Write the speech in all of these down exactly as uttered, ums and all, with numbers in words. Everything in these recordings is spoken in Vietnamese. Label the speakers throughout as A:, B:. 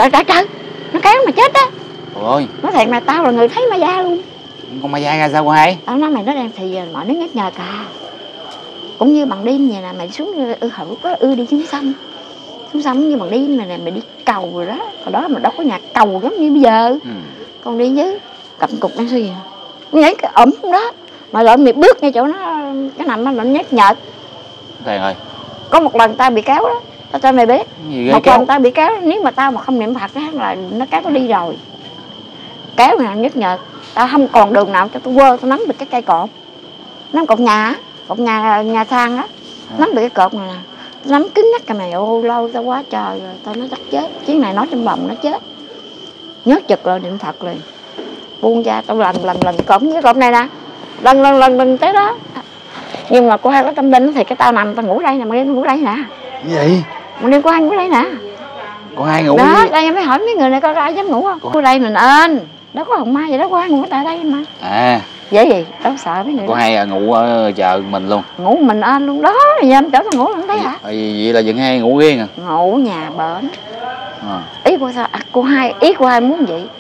A: Trời trời trời, nó kéo mà chết á.
B: Ôi,
A: nói thiệt mà tao là người thấy ma da luôn.
B: Con ma da ra sao cô hai?
A: Tao nói mày nó đang thì mọi đứa nhắc nhở cả. Cũng như bằng đêm vậy nè, mày xuống ư hậu có ư đi xuống sông. Xuống sông như bằng đêm này nè, mày đi cầu rồi đó. Còn đó mà đâu có nhà cầu giống như bây giờ. Ừ. Con đi với cầm cục đang suy nhảy cái ẩm đó. Mà lỡ mày bước ngay chỗ nó, cái nằm nó nhắc nhở.
B: Thầy ơi,
A: có một lần tao bị kéo đó, tao cho mày biết. Một
B: kéo?
A: lần tao bị kéo, nếu mà tao mà không niệm Phật là nó kéo nó đi rồi. Kéo nào nhắc nhở, tao không còn đường nào cho tôi quơ, tao nắm được cái cây cột. Nắm cột nhà, cột nhà nhà sang đó. À. Nắm được cái cột này nè. Tao nắm cứng nhắc cái mày, ô lâu tao quá trời rồi, tao nói chắc chết. Chuyến này nói trong vòng nó chết. Nhớ chực rồi niệm Phật liền. Buông ra tao lần lần lần cột với cột này nè. Lần lần lần lần tới đó. Nhưng mà cô hai có tâm linh thì cái tao nằm tao ngủ đây nè, mà đêm ngủ đây nè.
B: Cái gì?
A: Mà đêm cô hai ngủ đây nè.
B: Cô hai ngủ
A: đó, đây em mới hỏi mấy người này có ai dám ngủ không? Cô, cô đây mình ên. Đó có hồn ma vậy đó, cô hai ngủ tại đây mà.
B: À.
A: Vậy gì? Đâu sợ mấy người.
B: Cô đó. Hai ngủ ở chợ mình luôn.
A: Ngủ mình ên luôn đó, em chỗ tao ngủ không thấy hả?
B: Vậy là dựng hai ngủ riêng à?
A: Ngủ nhà bển.
B: À.
A: Ý cô sao? À, cô hai, ý cô hai muốn vậy.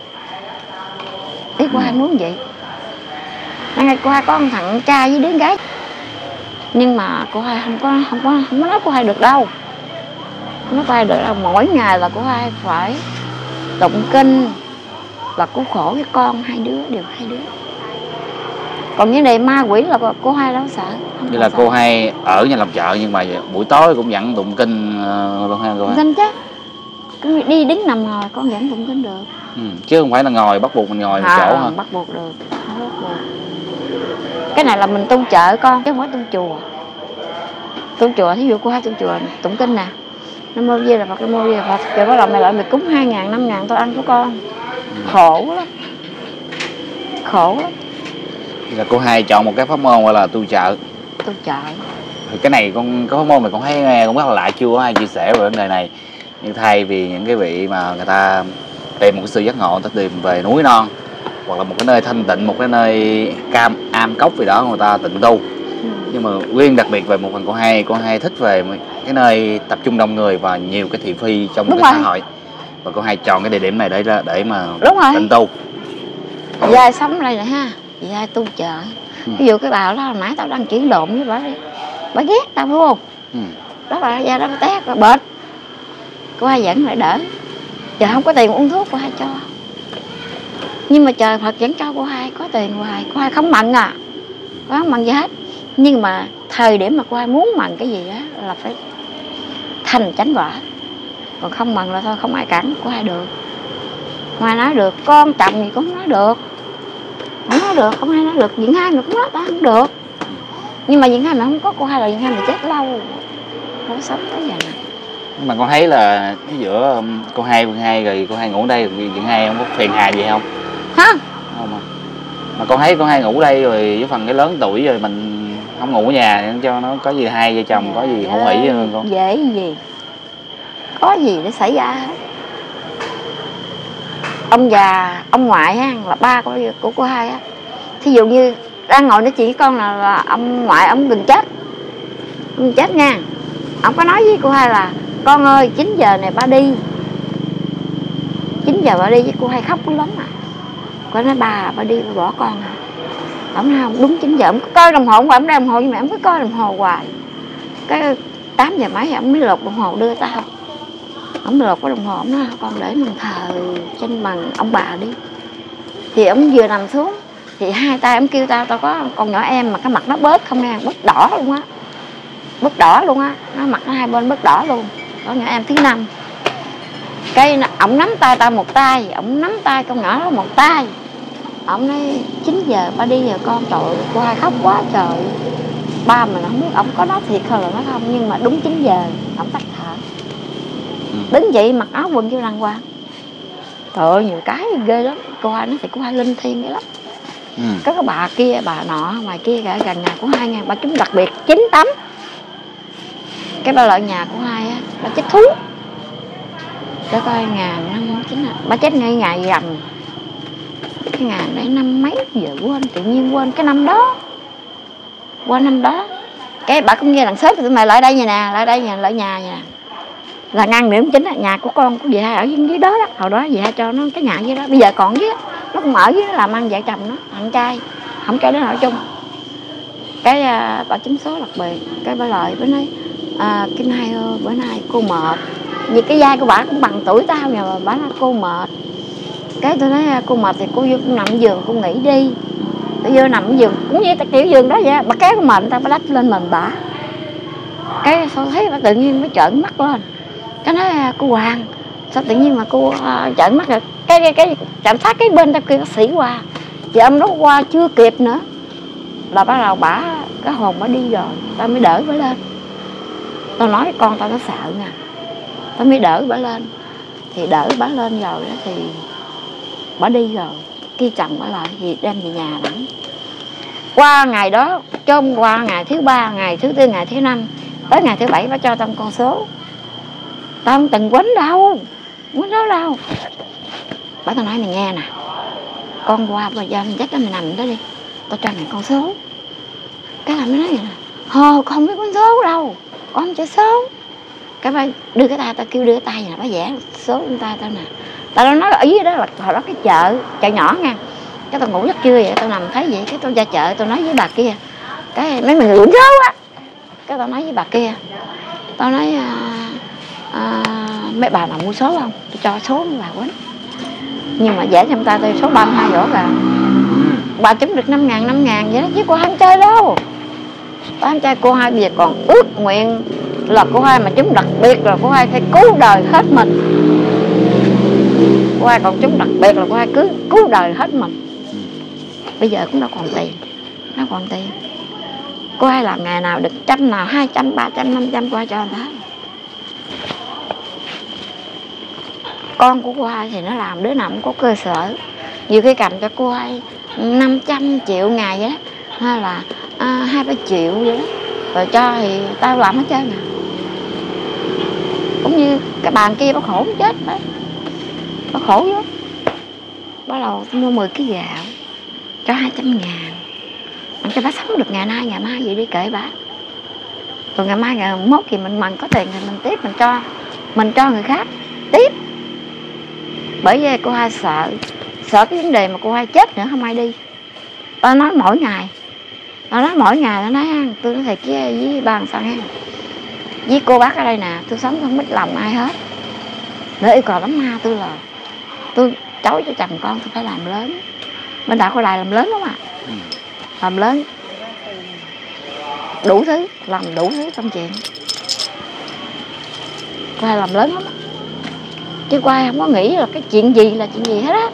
A: Ý cô ừ. hai muốn vậy. Ngay cô hai có một thằng trai với đứa gái. Nhưng mà cô hai không có không có không có nói cô hai được đâu. Không nói cô hai được đâu, mỗi ngày là cô hai phải tụng kinh và cứu khổ với con hai đứa, đều hai đứa. Còn những đề ma quỷ là cô hai đâu sợ.
B: Như là sợ. Cô hai ở nhà làm chợ nhưng mà buổi tối cũng vẫn tụng kinh luôn ha cô hai.
A: Kinh chứ. Cứ đi đứng nằm ngồi con vẫn tụng kinh được.
B: Ừ, chứ không phải là ngồi bắt buộc mình ngồi một
A: à,
B: chỗ hả?
A: Bắt buộc được. Không bắt buộc. Cái này là mình tu chợ con chứ không phải tu chùa. Tu chùa thí dụ cô hai tu chùa tụng kinh nè. Nam mô Di Đà Phật, Nam mô Di Đà Phật. Rồi bắt đầu mày lại mày cúng hai ngàn, năm ngàn tôi ăn của con. Ừ. Khổ lắm. Khổ lắm.
B: Thì là cô hai chọn một cái pháp môn gọi là tu chợ.
A: Tu chợ.
B: Thì cái này con có pháp môn này con thấy nghe cũng rất là lạ, chưa có ai chia sẻ về vấn đề này. Nhưng thay vì những cái vị mà người ta tìm một cái sự giác ngộ, người ta tìm về núi non hoặc là một cái nơi thanh tịnh, một cái nơi cam am cốc gì đó người ta tịnh tu. Ừ. Nhưng mà riêng đặc biệt về một phần cô hai, cô hai thích về cái nơi tập trung đông người và nhiều cái thị phi trong Đúng cái rồi. xã hội. Và cô hai chọn cái địa điểm này để để mà tịnh tu.
A: Dài sống đây nè ha, dài tu chợ. Ừ. Ví dụ cái bà đó hồi nãy tao đang chuyển lộn với bà đi, bà ghét tao phải không? Ừ. Đó bà ra đó bà té bà bệnh, cô hai dẫn lại đỡ. Giờ không có tiền uống thuốc cô hai cho. Nhưng mà trời Phật vẫn cho cô hai có tiền hoài, cô hai không mặn à, cô không mặn gì hết. Nhưng mà thời điểm mà cô hai muốn mặn cái gì đó là phải thành chánh quả. Còn không mặn là thôi, không ai cản cô hai được. Không ai nói được, con chồng gì cũng không nói được. Không nói được, không ai nói được. Diện hai mà cũng nói ta không được. Nhưng mà diện hai mà không có cô hai là diện hai mà chết lâu. Không có sống tới giờ này.
B: Nhưng mà con thấy là giữa cô hai cô hai rồi cô hai ngủ đây, diện hai không có phiền hà gì không?
A: Hả?
B: Không mà. Mà con thấy cô hai ngủ đây rồi với phần cái lớn tuổi rồi mình không ngủ ở nhà cho nó có gì hai vợ chồng có gì hữu hỉ hơn con.
A: Dễ gì. Có gì để xảy ra hết. Ông già, ông ngoại á, là ba của, của cô hai á. Thí dụ như đang ngồi nói chuyện với con là, là ông ngoại ông đừng chết. Ông chết nha. Ông có nói với cô hai là con ơi chín giờ này ba đi. chín giờ ba đi với cô hai khóc lắm à. Cô nói bà ba đi ba bỏ con hả? Ông nói không, đúng chín giờ. Ông có coi đồng hồ, ông ông đồng hồ nhưng mà ông cứ coi đồng hồ hoài. Cái tám giờ mấy ông mới lột đồng hồ đưa tao. Ông lột cái đồng hồ, ông nói con để mình thờ trên bằng ông bà đi. Thì ông vừa nằm xuống thì hai tay ông kêu tao, tao có con nhỏ em mà cái mặt nó bớt không nghe, bớt đỏ luôn á. Bớt đỏ luôn á, nó mặt nó hai bên bớt đỏ luôn. Con nhỏ em thứ năm. Cái ổng nắm tay tao một tay, ổng nắm tay con nhỏ đó một tay. Ổng nói chín giờ ba đi giờ con, trời ơi, cô hai khóc quá trời. Ba mình không biết ổng có nói thiệt hay là nói không, nhưng mà đúng chín giờ ổng tắt thở. Đứng dậy mặc áo quần kêu đàng hoàng. Trời ơi nhiều cái ghê lắm. Cô hai nói thì cô hai linh thiêng ghê lắm. Ừ. Có cái bà kia, bà nọ ngoài kia gần nhà của hai ngàn, bà chúng đặc biệt chín tắm. Cái bà lợi nhà của hai á, bà chết thú. Để coi ngàn năm chín à. Bà chết ngay ngày rằm. Cái ngàn đấy năm mấy giờ quên, tự nhiên quên cái năm đó. Qua năm đó. Cái bà cũng nghe đằng xếp thì mày lại đây nhà nè, lại đây nhà, lại nhà nhà. là ngăn điểm chính là nhà của con của dì hai ở dưới đó đó. Hồi đó dì hai cho nó cái nhà dưới đó, bây giờ còn dưới đó. Nó cũng ở dưới đó làm ăn vợ chồng nó, thằng trai không cho đến ở chung. Cái à, bà trúng số đặc biệt, cái bà lợi bữa nay à, Kim Hai ơi, bữa nay cô mệt, vì cái vai của bà cũng bằng tuổi tao mà bà nói cô mệt. Cái tôi nói cô mệt thì cô vô cô nằm giường cô nghỉ đi. Tôi vô nằm giường cũng như kiểu giường đó vậy, bà kéo mệt người ta bà đắp lên mình bả. Cái sao thấy bà tự nhiên mới trợn mắt lên. Cái nói cô Hoàng sao tự nhiên mà cô uh, trợn mắt rồi. Cái cái cái chạm sát cái bên tao kêu bác sĩ qua, chị ông đó qua chưa kịp nữa là bắt đầu bả cái hồn bả đi rồi, tao mới đỡ bả lên. Tao nói với con tao nó sợ nè, tao mới đỡ bả lên. Thì đỡ bả lên rồi đó thì bả đi rồi, kia chồng bả lại thì đem về nhà đẳng. Qua ngày đó, chôm qua ngày thứ ba, ngày thứ tư, ngày thứ năm, tới ngày thứ bảy bả cho tao con số. Tao không từng quýnh đâu, quýnh đó đâu. Bả tao nói mày nghe nè, con qua bây giờ mình chắc đó mày nằm đó đi, tao cho mày con số. Cái là mới nói vậy nè, hờ con không biết con số đâu, con không chơi số. Cái bà đưa cái tay, tao kêu đưa cái tay nè, bà vẽ số trên tay tao nè. Tao nói ở dưới đó là hồi đó cái chợ, chợ nhỏ nha. Cái tao ngủ giấc trưa vậy, tao nằm thấy vậy, cái tao ra chợ tao nói với bà kia, cái mấy mình lượm số á. Cái tao nói với bà kia, tao nói à, à, mấy bà nào mua số không, tôi cho số mấy bà quýnh. Nhưng mà vẽ trong tay tôi số ba mươi hai rõ ràng. Bà trúng được năm ngàn, năm ngàn vậy đó, chứ cô hai không chơi đâu. Bà không chơi, cô hai bây giờ còn ước nguyện là cô hai mà trúng đặc biệt là cô hai phải cứu đời hết mình. Cô hai còn trúng đặc biệt là cô hai cứ cứu đời hết mình. Bây giờ cũng đâu còn tiền, nó còn tiền. Cô hai làm ngày nào được trăm nào, hai trăm, ba trăm, năm trăm cô hai cho người ta. Con của cô hai thì nó làm đứa nào cũng có cơ sở. Nhiều khi cầm cho cô hai năm trăm triệu ngày vậy đó, hay là à, hai ba triệu vậy đó. Rồi cho thì tao làm hết trơn nè. Cũng như cái bàn kia bác khổ chết đó. Bác khổ lắm. Bắt đầu tôi mua mười ký gạo cho hai trăm ngàn. Mình cho bác sống được ngày nay, ngày mai vậy đi kệ bác. Rồi ngày mai, ngày mốt thì mình mình có tiền thì mình tiếp, mình cho mình cho người khác tiếp. Bởi vì cô hai sợ, sợ cái vấn đề mà cô hai chết nữa không ai đi. Tao nói mỗi ngày, tao nói mỗi ngày, tao nói tôi nói thiệt với, với bà làm sao nghe. Với cô bác ở đây nè, tôi sống không biết lòng ai hết. Nếu yêu cầu lắm ma tôi là tôi chối cho chồng con tôi phải làm lớn. Bên đạo cô Đài làm lớn lắm à. Ừ. Làm lớn đủ thứ, làm đủ thứ trong chuyện. Cô hai làm lớn lắm á. Chứ cô hai không có nghĩ là cái chuyện gì là chuyện gì hết á.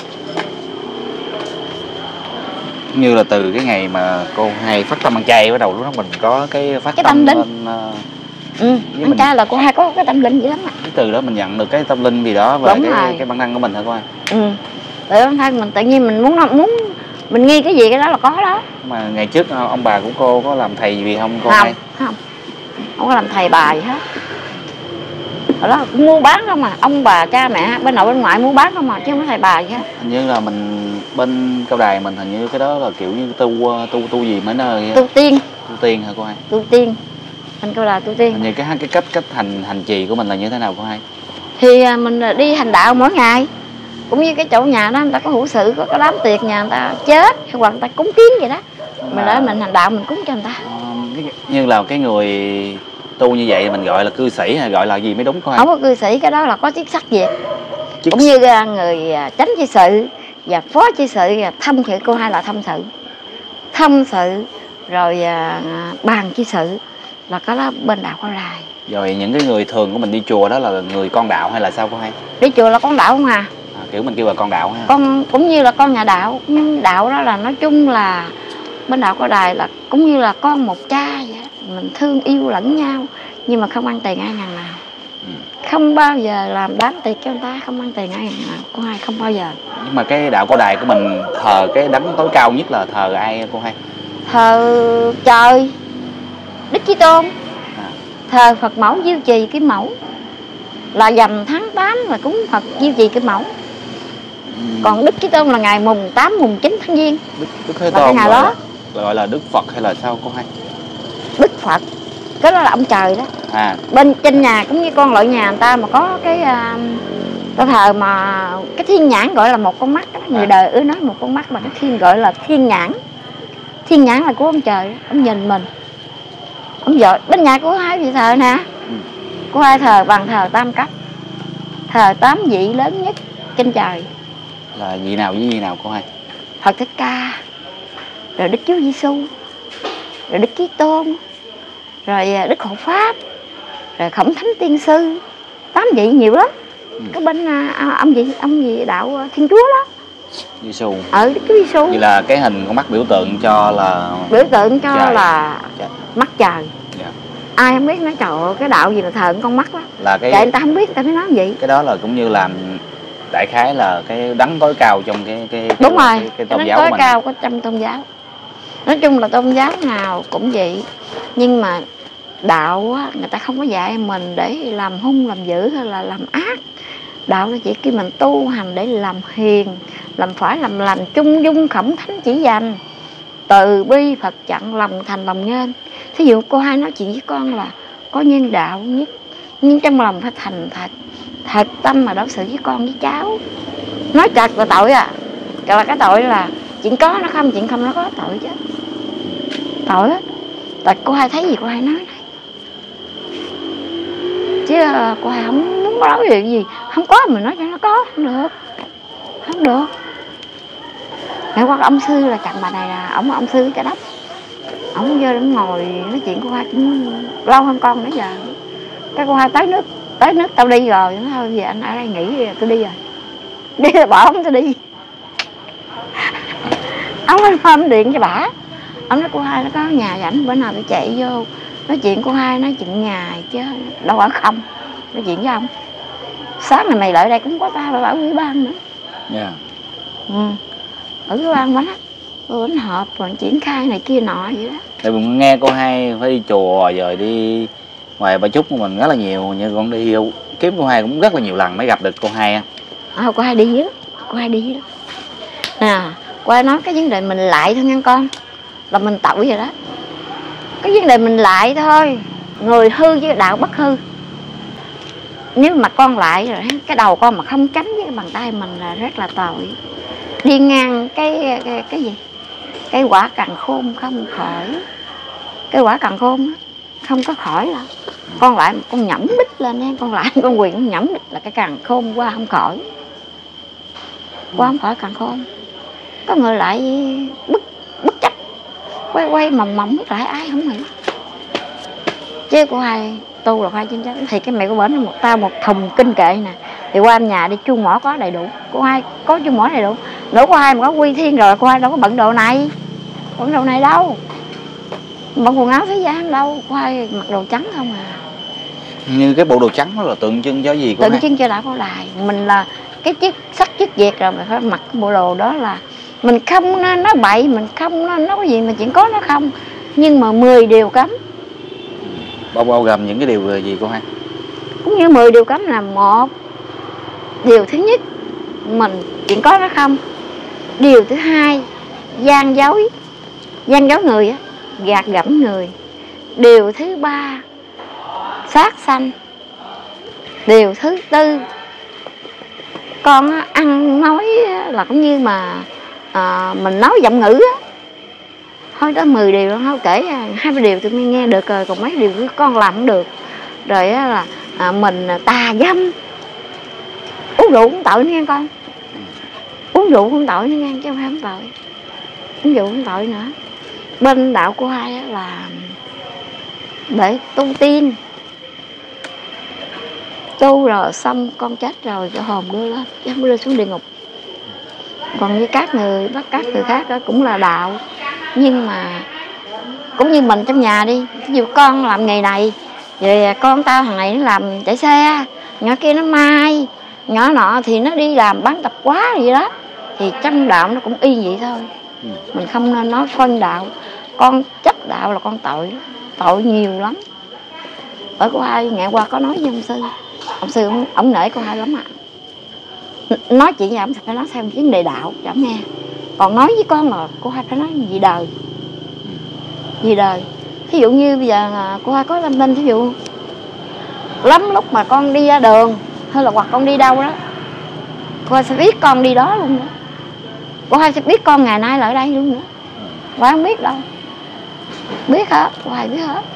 B: Như là từ cái ngày mà cô hai phát tâm ăn chay, bắt đầu lúc đó mình có cái phát
A: cái
B: tâm,
A: tâm linh.
B: Lên, uh,
A: ừ, ăn mình... chay là cô hai có cái tâm linh vậy lắm ạ.
B: Từ đó mình nhận được cái tâm linh gì đó về cái, cái bản năng của mình hả cô hai?
A: Ừ, từ bản thân mình tự nhiên mình muốn muốn mình nghi cái gì cái đó là có đó.
B: Mà ngày trước ông bà của cô có làm thầy gì không cô
A: không,
B: hai?
A: Không, không có làm thầy bà gì hết. Ở đó cũng mua bán không à, ông bà cha mẹ bên nội bên ngoại mua bán không à, chứ không có thầy bà gì hết.
B: Hình như là mình bên Cao Đài mình hình như cái đó là kiểu như tu tu tu gì mấy nơi
A: tu tiên.
B: Tu tiên hả cô hai?
A: Tu tiên. Bên Cao Đài tu tiên.
B: Hình như cái cái cách cách hành hành trì của mình là như thế nào cô hai?
A: Thì mình đi hành đạo mỗi ngày. Cũng như cái chỗ nhà đó người ta có hữu sự, có cái đám tiệc nhà người ta chết hoặc người ta cúng kiến vậy đó. Mình đó mình hành đạo mình cúng cho người ta.
B: À, như là cái người tu như vậy mình gọi là cư sĩ hay gọi là gì mới đúng cô hai?
A: Không có cư sĩ, cái đó là có chức sắc việc. Chức... Cũng như người chánh chi sự và phó chi sự và thâm sự, cô hai là thâm sự. Thâm sự rồi à, bàn chi sự là cái đó bên đạo Cao Đài.
B: Rồi những cái người thường của mình đi chùa đó là người con đạo hay là sao cô hai?
A: Đi chùa là con đạo không à?
B: À, kiểu mình kêu là con đạo ha.
A: Con cũng như là con nhà đạo, nhưng đạo đó là nói chung là bên đạo Cao Đài là cũng như là con một cha vậy. Mình thương yêu lẫn nhau nhưng mà không ăn tiền ai ngàn nào. Ừ. Không bao giờ làm đám tiệc cho người ta, không ăn tiền ai ngàn nào. Cô hai không bao giờ.
B: Nhưng mà cái đạo Cao Đài của mình thờ cái đấng tối cao nhất là thờ ai cô hai?
A: Thờ trời, Đức Chí Tôn. À. Thờ Phật mẫu Diêu Trì Kim Mẫu. Là dằm tháng tám là cúng Phật Diêu Trì Kim Mẫu. Ừ. Còn Đức Chí Tôn là ngày mùng tám, mùng chín tháng Giêng.
B: Đức, Đức Thế Tôn ngày đó gọi là Đức Phật hay là sao cô hai?
A: Đức Phật. Cái đó là ông trời đó.
B: À.
A: Bên trên nhà cũng như con loại nhà người ta mà có cái uh, cái thờ mà cái thiên nhãn gọi là một con mắt đó. Người à. đời ưa nói một con mắt mà cái thiên gọi là thiên nhãn. Thiên nhãn là của ông trời đó. Ông nhìn mình, ông giỏi. Bên nhà của hai vị thờ nè, ừ. Của hai thờ bằng thờ tam cấp, thờ tám vị lớn nhất trên trời.
B: Là vị nào với vị nào cô hai?
A: Phật Thích Ca, rồi Đức Chúa Giêsu, rồi Đức Chí Tôn, rồi Đức Hộ Pháp, rồi Khổng Thánh Tiên Sư. Tám vị nhiều lắm. Ừ. Cái bên à, ông gì ông gì đạo Thiên Chúa đó,
B: Giêsu.
A: Ờ Đức Chúa Giêsu.
B: Vậy là cái hình con mắt biểu tượng cho là
A: biểu tượng cho trời. Là
B: trời.
A: Mắt trời. Yeah. Ai không biết nói trời ơi, cái đạo gì mà thờ con mắt đó. Là cái người ta không biết, người ta mới nói gì.
B: Cái đó là cũng như là đại khái là cái đấng tối cao trong cái cái
A: đúng
B: cái,
A: rồi
B: cái, cái tôn
A: cái
B: giáo
A: tối
B: của mình.
A: Cao có trong tôn giáo. Nói chung là tôn giáo nào cũng vậy, nhưng mà đạo á, người ta không có dạy mình để làm hung làm dữ hay là làm ác. Đạo là chỉ khi mình tu hành để làm hiền, làm phải làm lành, trung dung Khổng Thánh chỉ dành, từ bi Phật chặn, lòng thành lòng nhân. Thí dụ cô hai nói chuyện với con là có nhân đạo nhất, nhưng trong lòng phải thành thật, thật tâm mà đối xử với con với cháu. Nói chặt là tội à, là cái tội là chuyện có nó không, chuyện không nó có, tội chứ. Tội á. Tại cô hai thấy gì cô hai nói này, chứ cô hai không muốn nói chuyện gì không có mình nói cho nó có, không được, không được. Ngày qua ông sư là chặn bà này là ông ông sư Chợ Đốc, ông vô ông ngồi nói chuyện cô hai cũng lâu hơn con nữa giờ. Cái cô hai tới nước tới nước tao đi rồi, nó thôi về anh ở đây nghỉ tôi đi rồi, đi là bỏ ông tôi đi. Ông nói hôm điện cho bả, ông nói cô hai nó có nhà rảnh bữa nào tôi chạy vô nói chuyện. Cô hai nói chuyện nhà chứ đâu ở không, nói chuyện với ông. Sáng này mày lại đây cũng có tao phải ở ủy ban nữa. Dạ. Yeah. Ừ. Ở ủy ban bánh bánh họp rồi triển khai này kia nọ vậy đó.
B: Tại mình nghe cô hai phải đi chùa rồi đi ngoài Bà Chúc của mình rất là nhiều, như con đi kiếm cô hai cũng rất là nhiều lần mới gặp được cô hai.
A: À, cô hai đi dưới, cô hai đi dưới đó. Nè, cô hai nói cái vấn đề mình lại thôi nha con, là mình tội vậy đó. Cái vấn đề mình lại thôi, người hư với đạo bất hư. Nếu mà con lại rồi cái đầu con mà không tránh với cái bàn tay mình là rất là tội. Đi ngang cái cái, cái gì cái quả càn khôn không khỏi, cái quả càn khôn không có khỏi là con lại con nhẩm đích lên em, con lại con quyền con nhẩm đích là cái càn khôn qua không khỏi, qua không khỏi càn khôn. Có người lại bất bất chấp quay quay mòng mòng lại ai không hiểu. Chứ của hai tu là hai chân chắn thì cái mẹ của bển một tao một thùng kinh kệ nè, thì qua nhà đi chuông mỏ có đầy đủ, của hai có chuông mỏ đầy đủ. Lỗ của hai mà có quy thiên rồi, của hai đâu có bận đồ này, bận đồ này đâu, bận quần áo thế gian đâu, của hai mặc đồ trắng không à.
B: Như cái bộ đồ trắng đó là tượng trưng cho gì?
A: Tượng trưng cho đạo Phật Đài. Mình là cái chức sắc chức việc rồi, mình phải mặc cái bộ đồ đó là mình không nên nói bậy, mình không nên nói cái gì mà chuyện có nó không, nhưng mà mười điều cấm.
B: Bao bao gồm những cái điều gì cô hai?
A: Cũng như mười điều cấm là một, điều thứ nhất mình chuyện có nó không. Điều thứ hai gian dối, gian dối người á, gạt gẫm người. Điều thứ ba sát sanh. Điều thứ tư con ăn nói là cũng như mà à, mình nói giọng ngữ á. Thôi đó mười điều đó, thôi kể hai mươi điều tụi mình nghe được rồi, còn mấy điều con làm không được. Rồi á là à, mình tà dâm, uống rượu cũng tội nữa nghe con, uống rượu cũng tội nữa nghe, chứ không phải không tội, uống rượu cũng tội nữa. Bên đạo của hai là để tu tiên, tu rồi xong con chết rồi cái hồn đưa lên chứ không đưa xuống địa ngục. Còn như các người bắt các người khác đó cũng là đạo, nhưng mà cũng như mình trong nhà đi, ví dụ con làm nghề này rồi con tao thằng này nó làm chạy xe, nhỏ kia nó mai, nhỏ nọ thì nó đi làm bán tạp hóa gì đó, thì trong đạo nó cũng y vậy thôi. Mình không nên nói phân đạo. Con chấp đạo là con tội, tội nhiều lắm. Ở cô hai ngày qua có nói với ông sư, ông sư ông, ông nể cô hai lắm ạ. À. Nói chuyện với ông phải nói theo vấn đề đạo cho nghe. Còn nói với con là cô hai phải nói gì đời, gì đời. Thí dụ như bây giờ là cô hai có tâm linh, thí dụ lắm lúc mà con đi ra đường hay là hoặc con đi đâu đó, cô hai sẽ biết con đi đó luôn nữa. Cô hai sẽ biết con ngày nay là ở đây luôn nữa. Cô hai không biết đâu, biết hết, cô hai biết hết.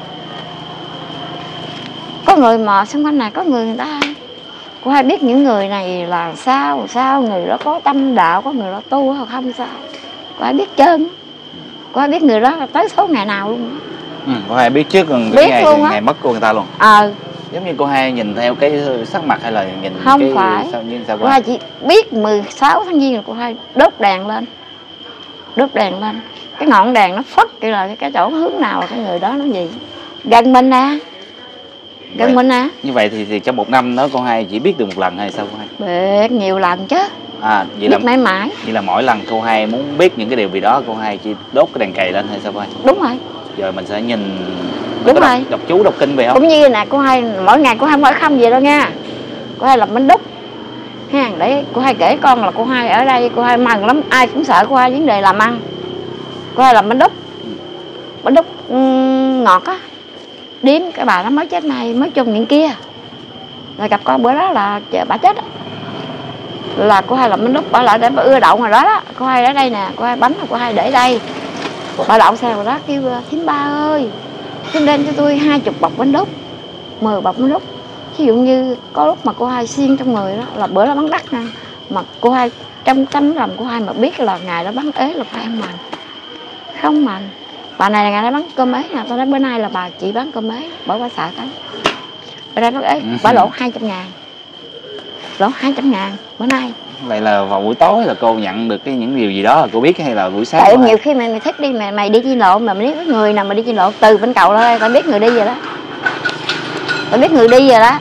A: Có người mà xung quanh này có người người ta, cô hai biết những người này là sao sao, người đó có tâm đạo, có người đó tu hay không sao, cô hai biết trơn. Cô hai biết người đó tới số ngày nào luôn đó.
B: Ừ, cô hai biết trước còn
A: Biết
B: ngày,
A: luôn á.
B: ngày mất của người ta luôn.
A: Ờ.
B: Giống như cô hai nhìn theo cái sắc mặt hay là nhìn
A: Không
B: cái
A: phải.
B: sao, như sao
A: Cô hai chỉ biết mười sáu tháng giêng là cô hai đốt đèn lên, đốt đèn lên, cái ngọn đèn nó phất kiểu là cái chỗ hướng nào là cái người đó nó gì gần mình nè, gần
B: vậy,
A: mình nè.
B: Như vậy thì, thì trong một năm đó cô hai chỉ biết được một lần hay sao cô hai?
A: Biết nhiều lần chứ.
B: À, vậy
A: biết
B: là
A: mãi mãi.
B: Vậy là mỗi lần cô hai muốn biết những cái điều gì đó, cô hai chỉ đốt cái đèn cầy lên hay sao cô hai?
A: Đúng rồi.
B: Giờ mình sẽ nhìn.
A: Đúng
B: đọc,
A: rồi.
B: Đọc chú đọc kinh về không?
A: Cũng như nè, cô hai mỗi ngày cô hai không ở không vậy đâu nha. Cô hai làm bánh đúc ha, để cô hai kể con là cô hai ở đây cô hai mừng lắm, ai cũng sợ cô hai vấn đề làm ăn. Cô hai làm bánh đúc, bánh đúc um, ngọt á. Điếm cái bà nó mới chết này, mới chung những kia rồi gặp con bữa đó là bà chết á, là cô hai làm bánh đúc, bà lại để bà ưa đậu ngoài đó đó. Cô hai ở đây nè, cô hai bánh là cô hai để đây, bà đậu xe rồi đó, kêu thím ba ơi, thím đem cho tôi hai chục bọc bánh đúc, mười bọc bánh đúc. Ví dụ như có lúc mà cô hai xiên trong người đó, là bữa đó bán đắt nè, mà cô hai trong tấm lòng cô hai mà biết là ngày đó bán ế là phải không mần, không mần. Bà này là ngày đó bán cơm ế nè, tôi nói bữa nay là bà chỉ bán cơm ế, bởi bà sợ tới. Bữa nay bán ế, bà lỗ hai trăm ngàn, lỗ hai trăm ngàn bữa nay.
B: Vậy là vào buổi tối là cô nhận được cái những điều gì đó là cô biết hay là buổi sáng?
A: Tại nhiều khi mày, mày thích đi mày, mày đi trên lộ mà mày biết người nào mà đi trên lộ từ bên cầu ra đây, tao biết người đi rồi đó, tao biết người đi rồi đó.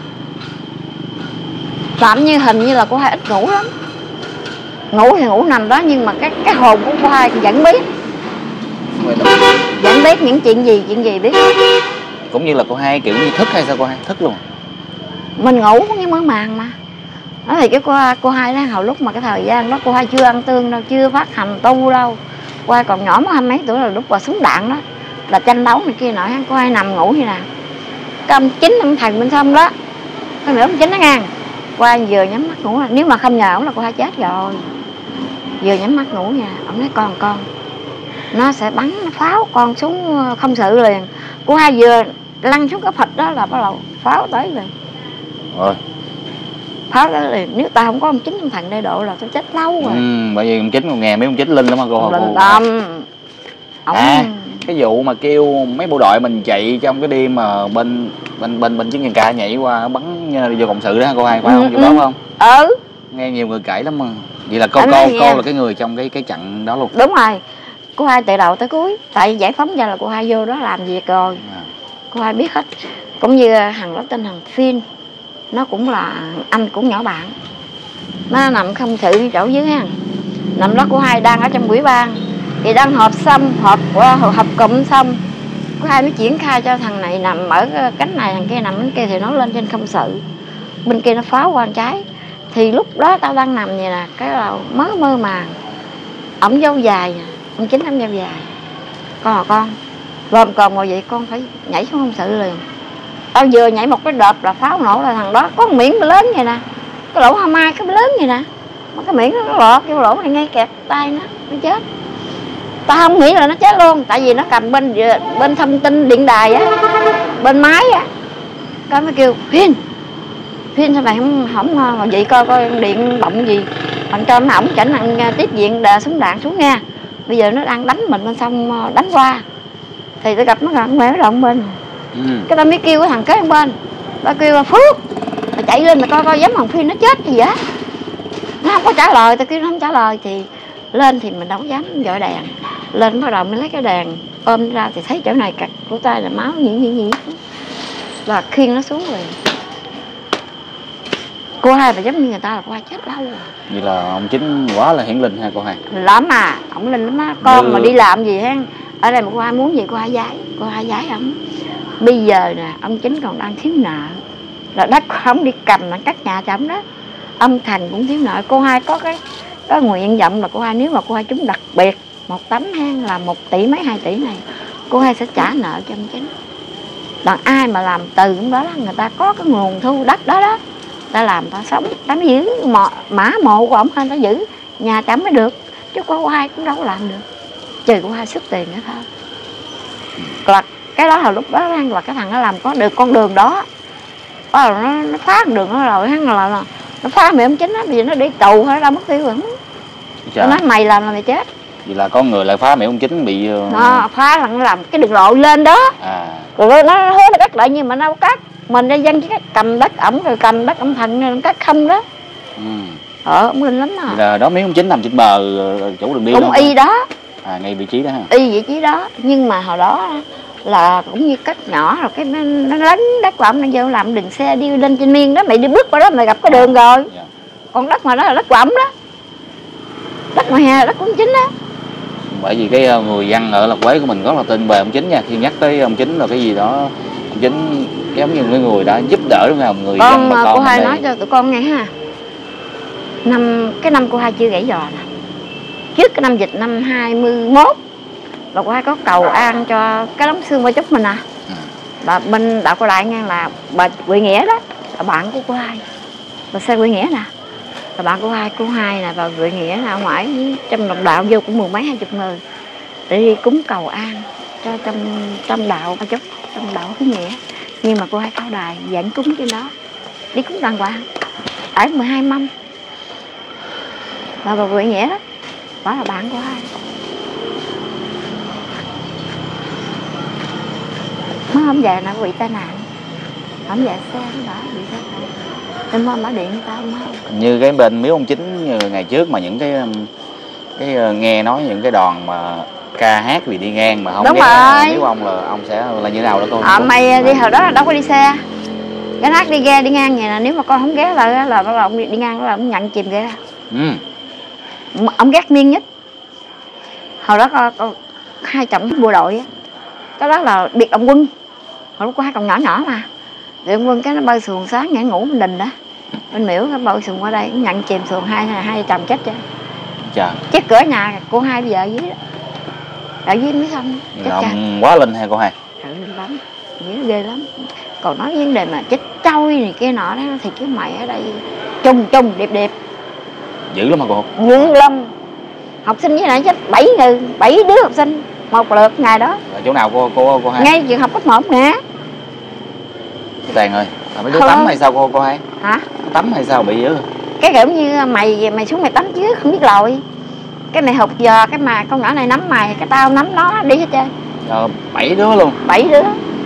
A: Làm như hình như là cô hai ít ngủ lắm, ngủ thì ngủ nằm đó nhưng mà cái cái hồn của cô hai vẫn biết, vẫn biết những chuyện gì chuyện gì biết.
B: Cũng như là cô hai kiểu như thức hay sao cô hai? Thức luôn.
A: Mình ngủ như mơ màng mà. Đó thì cái cô cô hai đó hồi lúc mà cái thời gian đó cô hai chưa ăn tương đâu, chưa phát hành tu đâu, cô hai còn nhỏ mới hai mấy tuổi là lúc mà súng đạn đó, là tranh đấu này kia nọ, cô hai nằm ngủ như nào. Cái ông chính ông thằng bên sông đó, cái nữa ông chính nó ngang, cô hai vừa nhắm mắt ngủ, nếu mà không nhờ ổng là cô hai chết rồi. Vừa nhắm mắt ngủ nha, ông nói con con nó sẽ bắn nó pháo con xuống không sự liền. Cô hai vừa lăn xuống cái phịch đó là bắt đầu pháo tới liền.
B: Rồi.
A: Pháo tới liền, nếu ta không có ông chính ông thằng đê độ là tôi chết lâu rồi.
B: Ừ, bởi vì ông chính còn nghe mấy ông chính linh lắm mà cô.
A: Linh tâm. Ông...
B: À, cái vụ mà kêu mấy bộ đội mình chạy trong cái đêm mà bên bên bên bên chiến nhân ca nhảy qua bắn vô cộng sự đó cô hai phải
A: ừ,
B: không? Vụ
A: ừ.
B: đó không?
A: Ừ.
B: Nghe nhiều người kể lắm mà. Vậy là cô
A: Anh
B: cô
A: nghe.
B: cô là cái người trong cái cái trận đó luôn.
A: Đúng rồi. Cô hai từ đầu tới cuối, tại giải phóng ra là cô hai vô đó làm việc rồi. À. Cô hai biết hết. Cũng như thằng đó tên thằng Phin, nó cũng là anh cũng nhỏ bạn, nó nằm không sự chỗ dưới ha, nằm đó cô hai đang ở trong ủy ban thì đang họp xong họp họp cụm xong, cô hai mới triển khai cho thằng này nằm ở cánh này, thằng kia nằm bên kia thì nó lên trên không sự, bên kia nó pháo qua trái. Thì lúc đó tao đang nằm vậy nè, cái là mới mơ màng, ổng dâu dài nè, ông chính ổng dâu dài, con à con lồm cồm ngồi vậy con phải nhảy xuống không sự liền. Tao vừa nhảy một cái đợt là pháo nổ, là thằng đó có một miệng lớn vậy nè, cái lỗ hoa mai cái lớn vậy nè, mà cái miệng nó lọt cái lỗ này ngay kẹt tay nó, nó chết. Tao không nghĩ là nó chết luôn, tại vì nó cầm bên bên thông tin điện đài á, bên máy á, cái mới kêu Phin, Phin sao mày không không ngồi vậy coi coi điện động gì, thành cho nó ổng chảnh thằng tiếp diện đà súng đạn xuống nha, bây giờ nó đang đánh mình bên xong đánh qua, thì tôi gặp nó gần mẹ nó động bên. Ừ. Cái tao mới kêu cái thằng kế bên, tao kêu Phước mày chạy lên mày coi coi giống thằng Phin nó chết gì vậy. Nó không có trả lời, tao kêu nó không trả lời thì lên thì mình đâu có dám gọi đèn, lên bắt đầu mới lấy cái đèn ôm ra thì thấy chỗ này cặt của tay là máu nhỉ nhỉ nhỉ, và khiêng nó xuống rồi. Cô hai mà giống như người ta là cô hai chết lâu rồi.
B: Vậy là ông chính quá là hiển linh ha cô hai?
A: Lắm à, ổng linh lắm á. Con như... mà đi làm gì ha, ở đây mà cô hai muốn gì cô hai giái, cô hai giái ổng. Bây giờ nè, ông chính còn đang thiếu nợ, là đất không đi cầm là cắt nhà cho ổng đó. Ông Thành cũng thiếu nợ. Cô hai có cái có nguyện vọng là cô hai nếu mà cô hai trúng đặc biệt một tấm hang là một tỷ mấy hai tỷ này, cô hai sẽ trả nợ cho ông Chính. Còn ai mà làm từ cũng đó, đó người ta có cái nguồn thu đất đó đó, ta làm ta sống, ta mới giữ mọ, mã mộ của ông hai ta giữ nhà ta mới được, chứ cô hai cũng đâu có làm được, trừ cô hai sức tiền nữa thôi. Là cái đó là lúc đó là cái thằng nó làm có được con đường đó, đó là nó, nó phá đường nó rồi hắn là, là nó phá mẹ ông Chính á, bây giờ nó đi tù hay ra mất tiêu rồi. Nó nói mày làm là mày chết.
B: Vậy là có người lại phá mẹ ông Chính bị
A: nó phá là nó làm cái đường lộ lên đó. À. Rồi nó, nó hứa nó cắt lại nhưng mà nó cắt. Mình ra dân chỉ cầm đất ổng rồi cầm đất ổng thành cắt không đó. Ừ. Ờ, ông linh lắm à.
B: Vậy là đó miếng ông Chính nằm trên bờ chỗ đường đi
A: cũng y đó.
B: À, ngay vị trí đó ha.
A: Y vị trí đó, nhưng mà hồi đó là cũng như cắt nhỏ rồi cái nó, nó lấn đất của ông, nó vô làm đường xe đi lên trên miên đó, mày đi bước qua đó mày gặp cái đường rồi. Dạ. Còn đất mà đó là đất của ổng đó. Đất ngoài hè, đất của ông Chính đó.
B: Bởi vì cái người dân ở Lộc Quế của mình rất là tin về ông Chính nha. Khi nhắc tới ông Chính là cái gì đó, ông Chính giống như người người đã giúp đỡ đúng không? Người
A: con,
B: dân bà con.
A: Cô hai nói cho tụi con nghe ha. Năm cái năm cô hai chưa gãy giò nè. Trước cái năm dịch năm hai mươi mốt là cô hai có cầu an cho cái đống xương Ba Chúc mình à. Ừ. Bà bên đạo Cô Đại nghe là bà Quỳ Nghĩa đó, là bạn của cô hai. Bà xe Quỳ Nghĩa nè. Là bạn của hai, cô hai nè, bà Quỳ Nghĩa là ở ngoài trong đồng đạo vô cũng mười mấy hai chục người. Để đi cúng cầu an cho trong trong đạo Ba Chúc, trong đạo Quý Nghĩa. Nhưng mà cô hai cao đài dẫn cúng trên đó. Đi cúng đàng hoàng. Ở mười hai mâm. Bà bà Quỳ Nghĩa đó. Đó là bạn của hai. Mới hôm về nó bị tai nạn. Hôm về xe nó đã bị tai nạn. Nên mới mở điện người ta không không.
B: Như cái bên miếu ông Chính ngày trước mà những cái cái nghe nói những cái đoàn mà ca hát vì đi ngang mà không
A: đúng
B: biết
A: rồi.
B: Nếu ông là ông sẽ là như thế nào đó cô?
A: À, mày đi hồi đó là đâu có đi xe. Cái hát đi ghe đi ngang vậy nè, nếu mà con không ghé lại là bắt đầu ông đi, đi ngang là ông nhận chìm ghe. Ừ. Ông ghét miên nhất. Hồi đó có, có hai chồng bộ đội á. Cái đó là biệt ông Quân. Hồi đó có hai con nhỏ nhỏ mà. Rồi ông Quân cái nó bơi xuồng sáng nhảy ngủ bên đình đó. Bên miễu nó bơi xuồng qua đây nhận chìm xuồng hai hai chồng chết chứ. Trời. Chết cửa nhà cô hai bây giờ ở dưới đó. Ở dưới mới xong.
B: Ông quá linh hay cô hai?
A: Ừ, linh lắm. Dữ ghê lắm. Còn nói vấn đề mà chết trôi này kia nọ đó thì chứ mày ở đây trùng trùng điệp điệp.
B: Dữ lắm mà cô?
A: Dữ lắm. Học sinh với nãy chết bảy người, bảy đứa học sinh một lượt ngày đó.
B: Là chỗ nào cô cô cô hai?
A: Ngay trường học cấp một nè.
B: Tàn ơi, là mấy đứa tắm hay sao cô cô hai?
A: Hả?
B: Tắm hay sao bị dữ?
A: Cái kiểu như mày mày xuống mày tắm chứ không biết lội. Cái mày hụt giờ cái mà con nhỏ này nắm mày, cái tao nắm nó đi hết trơn.
B: Ờ, bảy đứa luôn.
A: Bảy đứa.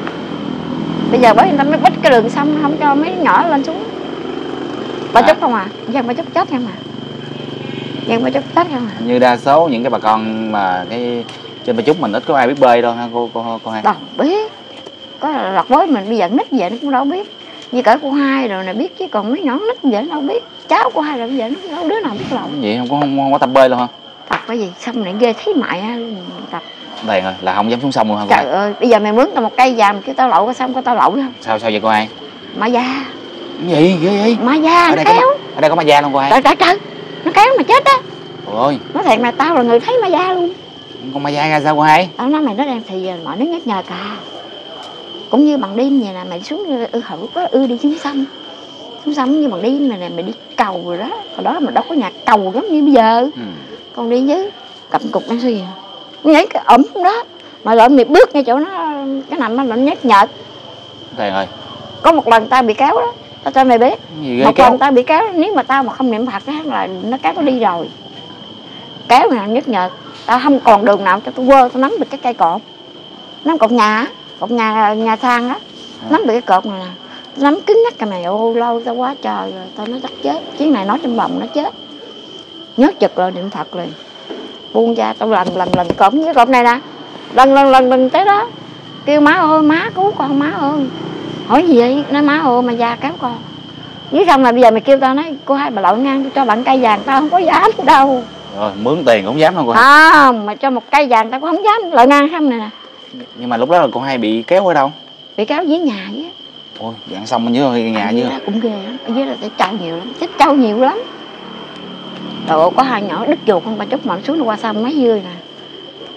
A: Bây giờ bởi người ta mới bích cái đường xong không cho mấy đứa nhỏ lên xuống. Ba à. Chúc không à? Dân Ba Chúc chết không à? Dân Ba Chúc chết không à?
B: Như đa số những cái bà con mà cái trên Ba Chúc mình ít có ai biết bơi đâu ha cô cô cô hai?
A: Đâu biết. Có lọt với mình bây giờ nít vậy nó cũng đâu biết. Như cỡ cô hai rồi này biết chứ còn mấy nhỏ nít vậy nó đâu biết. Cháu cô hai rồi bây giờ nó đâu đứa nào biết lội.
B: Vậy không có không, không có tập bơi luôn hả?
A: Tập cái gì xong này ghê thấy mại á tập.
B: Đây rồi là không dám xuống sông luôn hả cô?
A: Trời ơi bây giờ mày mướn tao một cây vàng kêu tao lội có xong có tao lội không?
B: Sao sao vậy cô hai?
A: Ma da.
B: Cái gì ghê vậy?
A: Ma da nó kéo.
B: Có, ở đây có ma da luôn cô hai?
A: Trời trời trời. Nó kéo mà chết á.
B: Ôi.
A: Nói thiệt mà tao là người thấy ma da luôn.
B: Con ma da ra sao cô hai?
A: Tao nói mày nó đang thì mọi đứa nhắc nhở cả. Cũng như bằng đêm vậy nè mày xuống ư hậu có ư đi xuống sông. Xuống sông như bằng đêm này nè mày đi cầu rồi đó. Hồi đó mà đâu có nhà cầu giống như bây giờ. Ừ. Còn đi với cầm cục đang suy nhảy cái ẩm đó mà lỡ mày bước ngay chỗ nó cái nằm nó nhát nhợt.
B: Thầy ơi,
A: có một lần tao bị kéo đó tao cho mày biết một
B: kéo?
A: lần tao bị kéo nếu mà tao mà không niệm Phật đó là nó kéo nó đi rồi kéo nào nhát nhợt tao không còn đường nào cho tao quơ tao nắm được cái cây cột nắm cột nhà cột nhà nhà sang đó à. Nắm được cái cột này nè nắm cứng nhắc cái mày ô lâu tao quá trời rồi tao nói chắc chết chuyến này nói trong vòng nó chết nhớ chực rồi niệm Phật liền buông ra tao lần lần lần cột cái cột này nè lần lần lần lần tới đó kêu má ơi má cứu con má ơi hỏi gì vậy nói má ơi mà da kéo con với không là bây giờ mày kêu tao nói cô hai bà lội ngang cho bạn cây vàng tao không có dám đâu
B: rồi mướn tiền cũng không dám đâu cô hai
A: à, mà cho một cây vàng tao cũng không dám lội ngang không này nè
B: nhưng mà lúc đó là cô hai bị kéo ở đâu
A: bị kéo dưới nhà với
B: ôi dặn xong bên dưới nhà dưới
A: cũng ghê lắm ở dưới là sẽ trâu nhiều lắm chết trâu nhiều lắm rồi có hai nhỏ đứt chuột con Ba Chúc mà nó xuống nó qua sông mấy dươi nè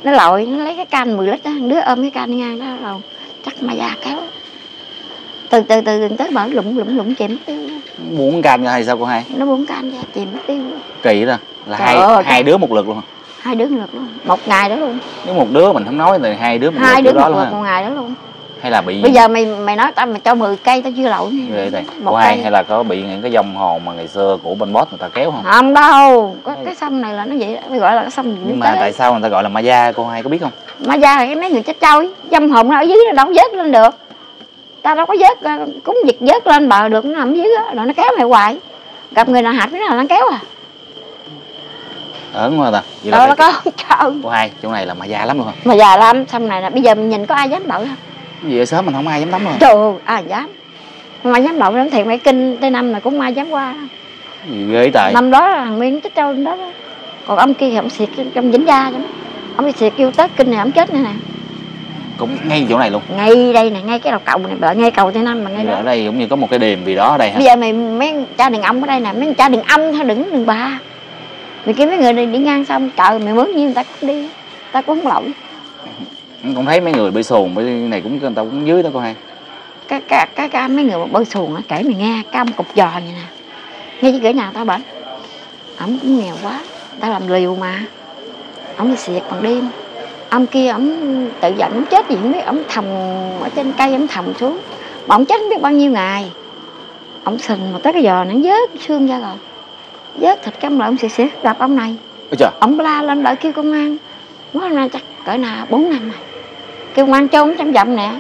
A: nó lội nó lấy cái can mười lít đó, đứa ôm cái can đi ngang đó rồi chắc mà già kéo từ từ từ tới bờ lụng lụng lụng chìm mất tiêu.
B: Muốn can hay sao cô hai?
A: Nó muốn can ra chìm mất tiêu.
B: Kỳ đó là
A: Trời
B: hai
A: ơi,
B: hai đứa một lượt luôn.
A: Hai đứa một lượt luôn, một ngày đó luôn.
B: Nếu một đứa mình không nói thì hai đứa một
A: hai
B: lượt
A: đứa
B: đó
A: một
B: luôn
A: lượt một ngày đó luôn.
B: Hay là bị
A: bây giờ mày mày nói tao mày cho mười cây tao chưa lội
B: vậy này
A: một
B: cô hai
A: cây.
B: hay là có bị những cái dòng hồn mà ngày xưa của bên boss người ta kéo không?
A: Không đâu, có cái sông này là nó vậy đó, mới gọi là cái sông.
B: Nhưng mà tại sao người ta gọi là ma da cô hai có biết không?
A: Ma da là cái mấy người chết trôi, dâm hồn nó ở dưới nó đâu có vớt lên được. Ta đâu có vớt, cúng giật vớt lên bờ được, nó nằm dưới đó, rồi nó kéo mày hoài. Gặp người nào hạp cái nào nó kéo à.
B: Ở ngoài ta. Vậy
A: Đâu
B: là
A: có trời.
B: Cô hai, chỗ này là ma da lắm luôn hả?
A: Mà già lắm, xong này là bây giờ mình nhìn có ai dám đậu không?
B: Vậy sớm mình không ai dám tắm rồi.
A: Trời ơi, ai dám. Không ai dám đậu lắm thiệt, mấy kinh tới năm là cũng ai dám qua.
B: Gì ghê tại.
A: Năm đó là thằng Nguyên chết trâu đó, đó. Còn ông kia thì ông xịt trong Vĩnh Gia đó. Ông đi xịt kêu Tết kinh này ông chết nữa nè.
B: Cũng ngay chỗ này luôn.
A: Ngay đây nè, ngay cái đầu cầu này, bởi ngay cầu Tây Nam mà ngay
B: Ở
A: đó.
B: đây cũng như có một cái đền gì đó ở đây hả?
A: Bây giờ mày mấy cha đừng ông ở đây nè, mấy cha đừng ông thôi, đừng đừng bà. Mày kêu mấy người này đi ngang xong trời mày mướn nhiêu người ta cũng đi, ta cũng không lộn.
B: Cũng thấy mấy người bơi xuồng bơi này cũng người ta cũng dưới đó cô hai.
A: Cái cái cái, cái mấy người mà bơi xuồng á kể mày nghe, cái ông cục giò vậy nè. Nghe chứ kể nhà tao bệnh. Ổng cũng nghèo quá, tao làm liều mà. Ổng đi xịt bằng đêm. Ông kia ổng tự giận ổng chết gì không biết, ổng thòng ở trên cây ổng thòng xuống. Mà ổng chết không biết bao nhiêu ngày. Ổng sình mà tới cái giò nó vớt xương ra rồi. Vớt thịt căm lại ông xịt xịt gặp ông này.
B: Ôi trời.
A: Ông la lên đợi kêu công an. Nói là chắc cỡ nào bốn năm rồi. Kêu công an trốn trong vọng nè.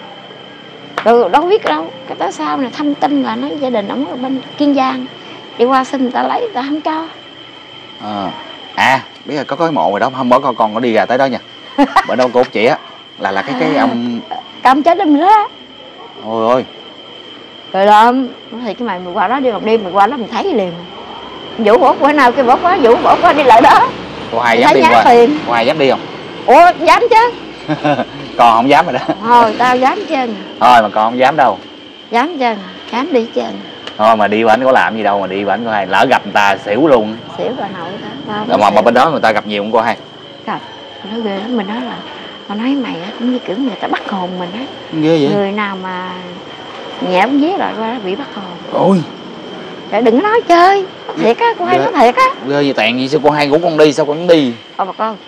A: Rồi đâu biết đâu. Cái tới sau này thông tin là nói gia đình ổng ở bên Kiên Giang. Đi qua xin người ta lấy, người ta không cho.
B: À, à biết là có cái mộ rồi đó, hôm bữa con con có đi ra tới đó nha. Bữa đâu cô chị á là là cái cái ông
A: cái ông chết đêm đó.
B: Ôi ôi.
A: Rồi đó thì cái mày mày qua đó đi một đêm mày qua đó mày thấy liền. Vũ bỏ qua nào kia bỏ qua, Vũ bỏ qua đi lại đó.
B: Cô hai dám đi qua.
A: Tiền.
B: Cô hai dám đi không?
A: Ủa dám chứ.
B: Con không dám rồi đó.
A: Thôi tao dám chứ.
B: Thôi mà con không dám đâu.
A: Dám chứ, dám đi chứ.
B: Thôi mà đi bển có làm gì đâu mà đi bển cô hai, lỡ gặp người ta xỉu luôn.
A: Xỉu bà nội đó.
B: Mà, mà, mà bên đó người ta gặp nhiều không cô hai?
A: Gặp, nó ghê lắm, mình nói là mà nói mày á cũng như kiểu người ta bắt hồn mình á.
B: Ghê vậy?
A: Người nào mà nhẹ bóng vía lại qua bị bắt hồn.
B: Ôi.
A: Trời đừng có nói chơi. Thiệt á, cô hai nói thiệt á.
B: Ghê vậy tẹn gì sao cô hai ngủ con đi sao con đi?
A: Ờ bà con.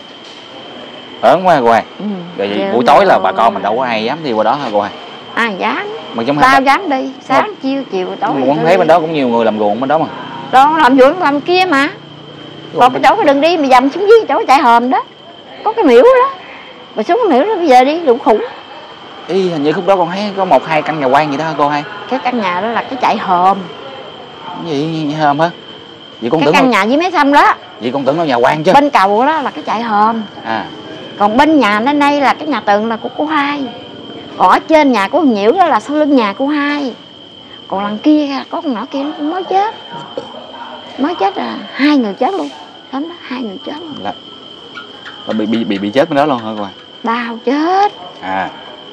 B: Ớn quá cô hai.
A: Ừ.
B: Rồi vậy buổi tối là bà con mình đâu có ai dám đi qua đó hả cô hai?
A: Ai dám.
B: Mà trong
A: tao
B: hai
A: dám đi, sáng mà, chiều chiều tối.
B: Mà quán thấy bên đó cũng nhiều người làm ruộng bên đó mà.
A: Đâu làm ruộng làm kia mà. Còn cái chỗ cái đường đi mà dầm xuống dưới chỗ chạy hòm đó. Có cái miễu đó. Mà xuống cái miễu đó bây giờ đi đủ khủng.
B: Ý hình như khúc đó con thấy có một hai căn nhà quan gì đó hả cô hai?
A: Cái căn nhà đó là cái chạy hòm.
B: Cái gì vậy hòm hả? Vậy con
A: cái
B: tưởng
A: căn
B: đâu...
A: nhà với mấy xăm đó.
B: Vậy con tưởng nó nhà quan chứ.
A: Bên cầu đó là cái chạy hòm.
B: À.
A: Còn bên nhà bên đây là cái nhà tường là của cô hai. Còn ở trên nhà của Nhiễu đó là sau lưng nhà cô hai. Còn lần kia có con nhỏ kia nó cũng mới chết. Mới chết là hai người chết luôn. Đó, hai người chết luôn.
B: Là, là bị, bị bị bị chết bên đó luôn hả cô hai?
A: Đau chết.
B: À.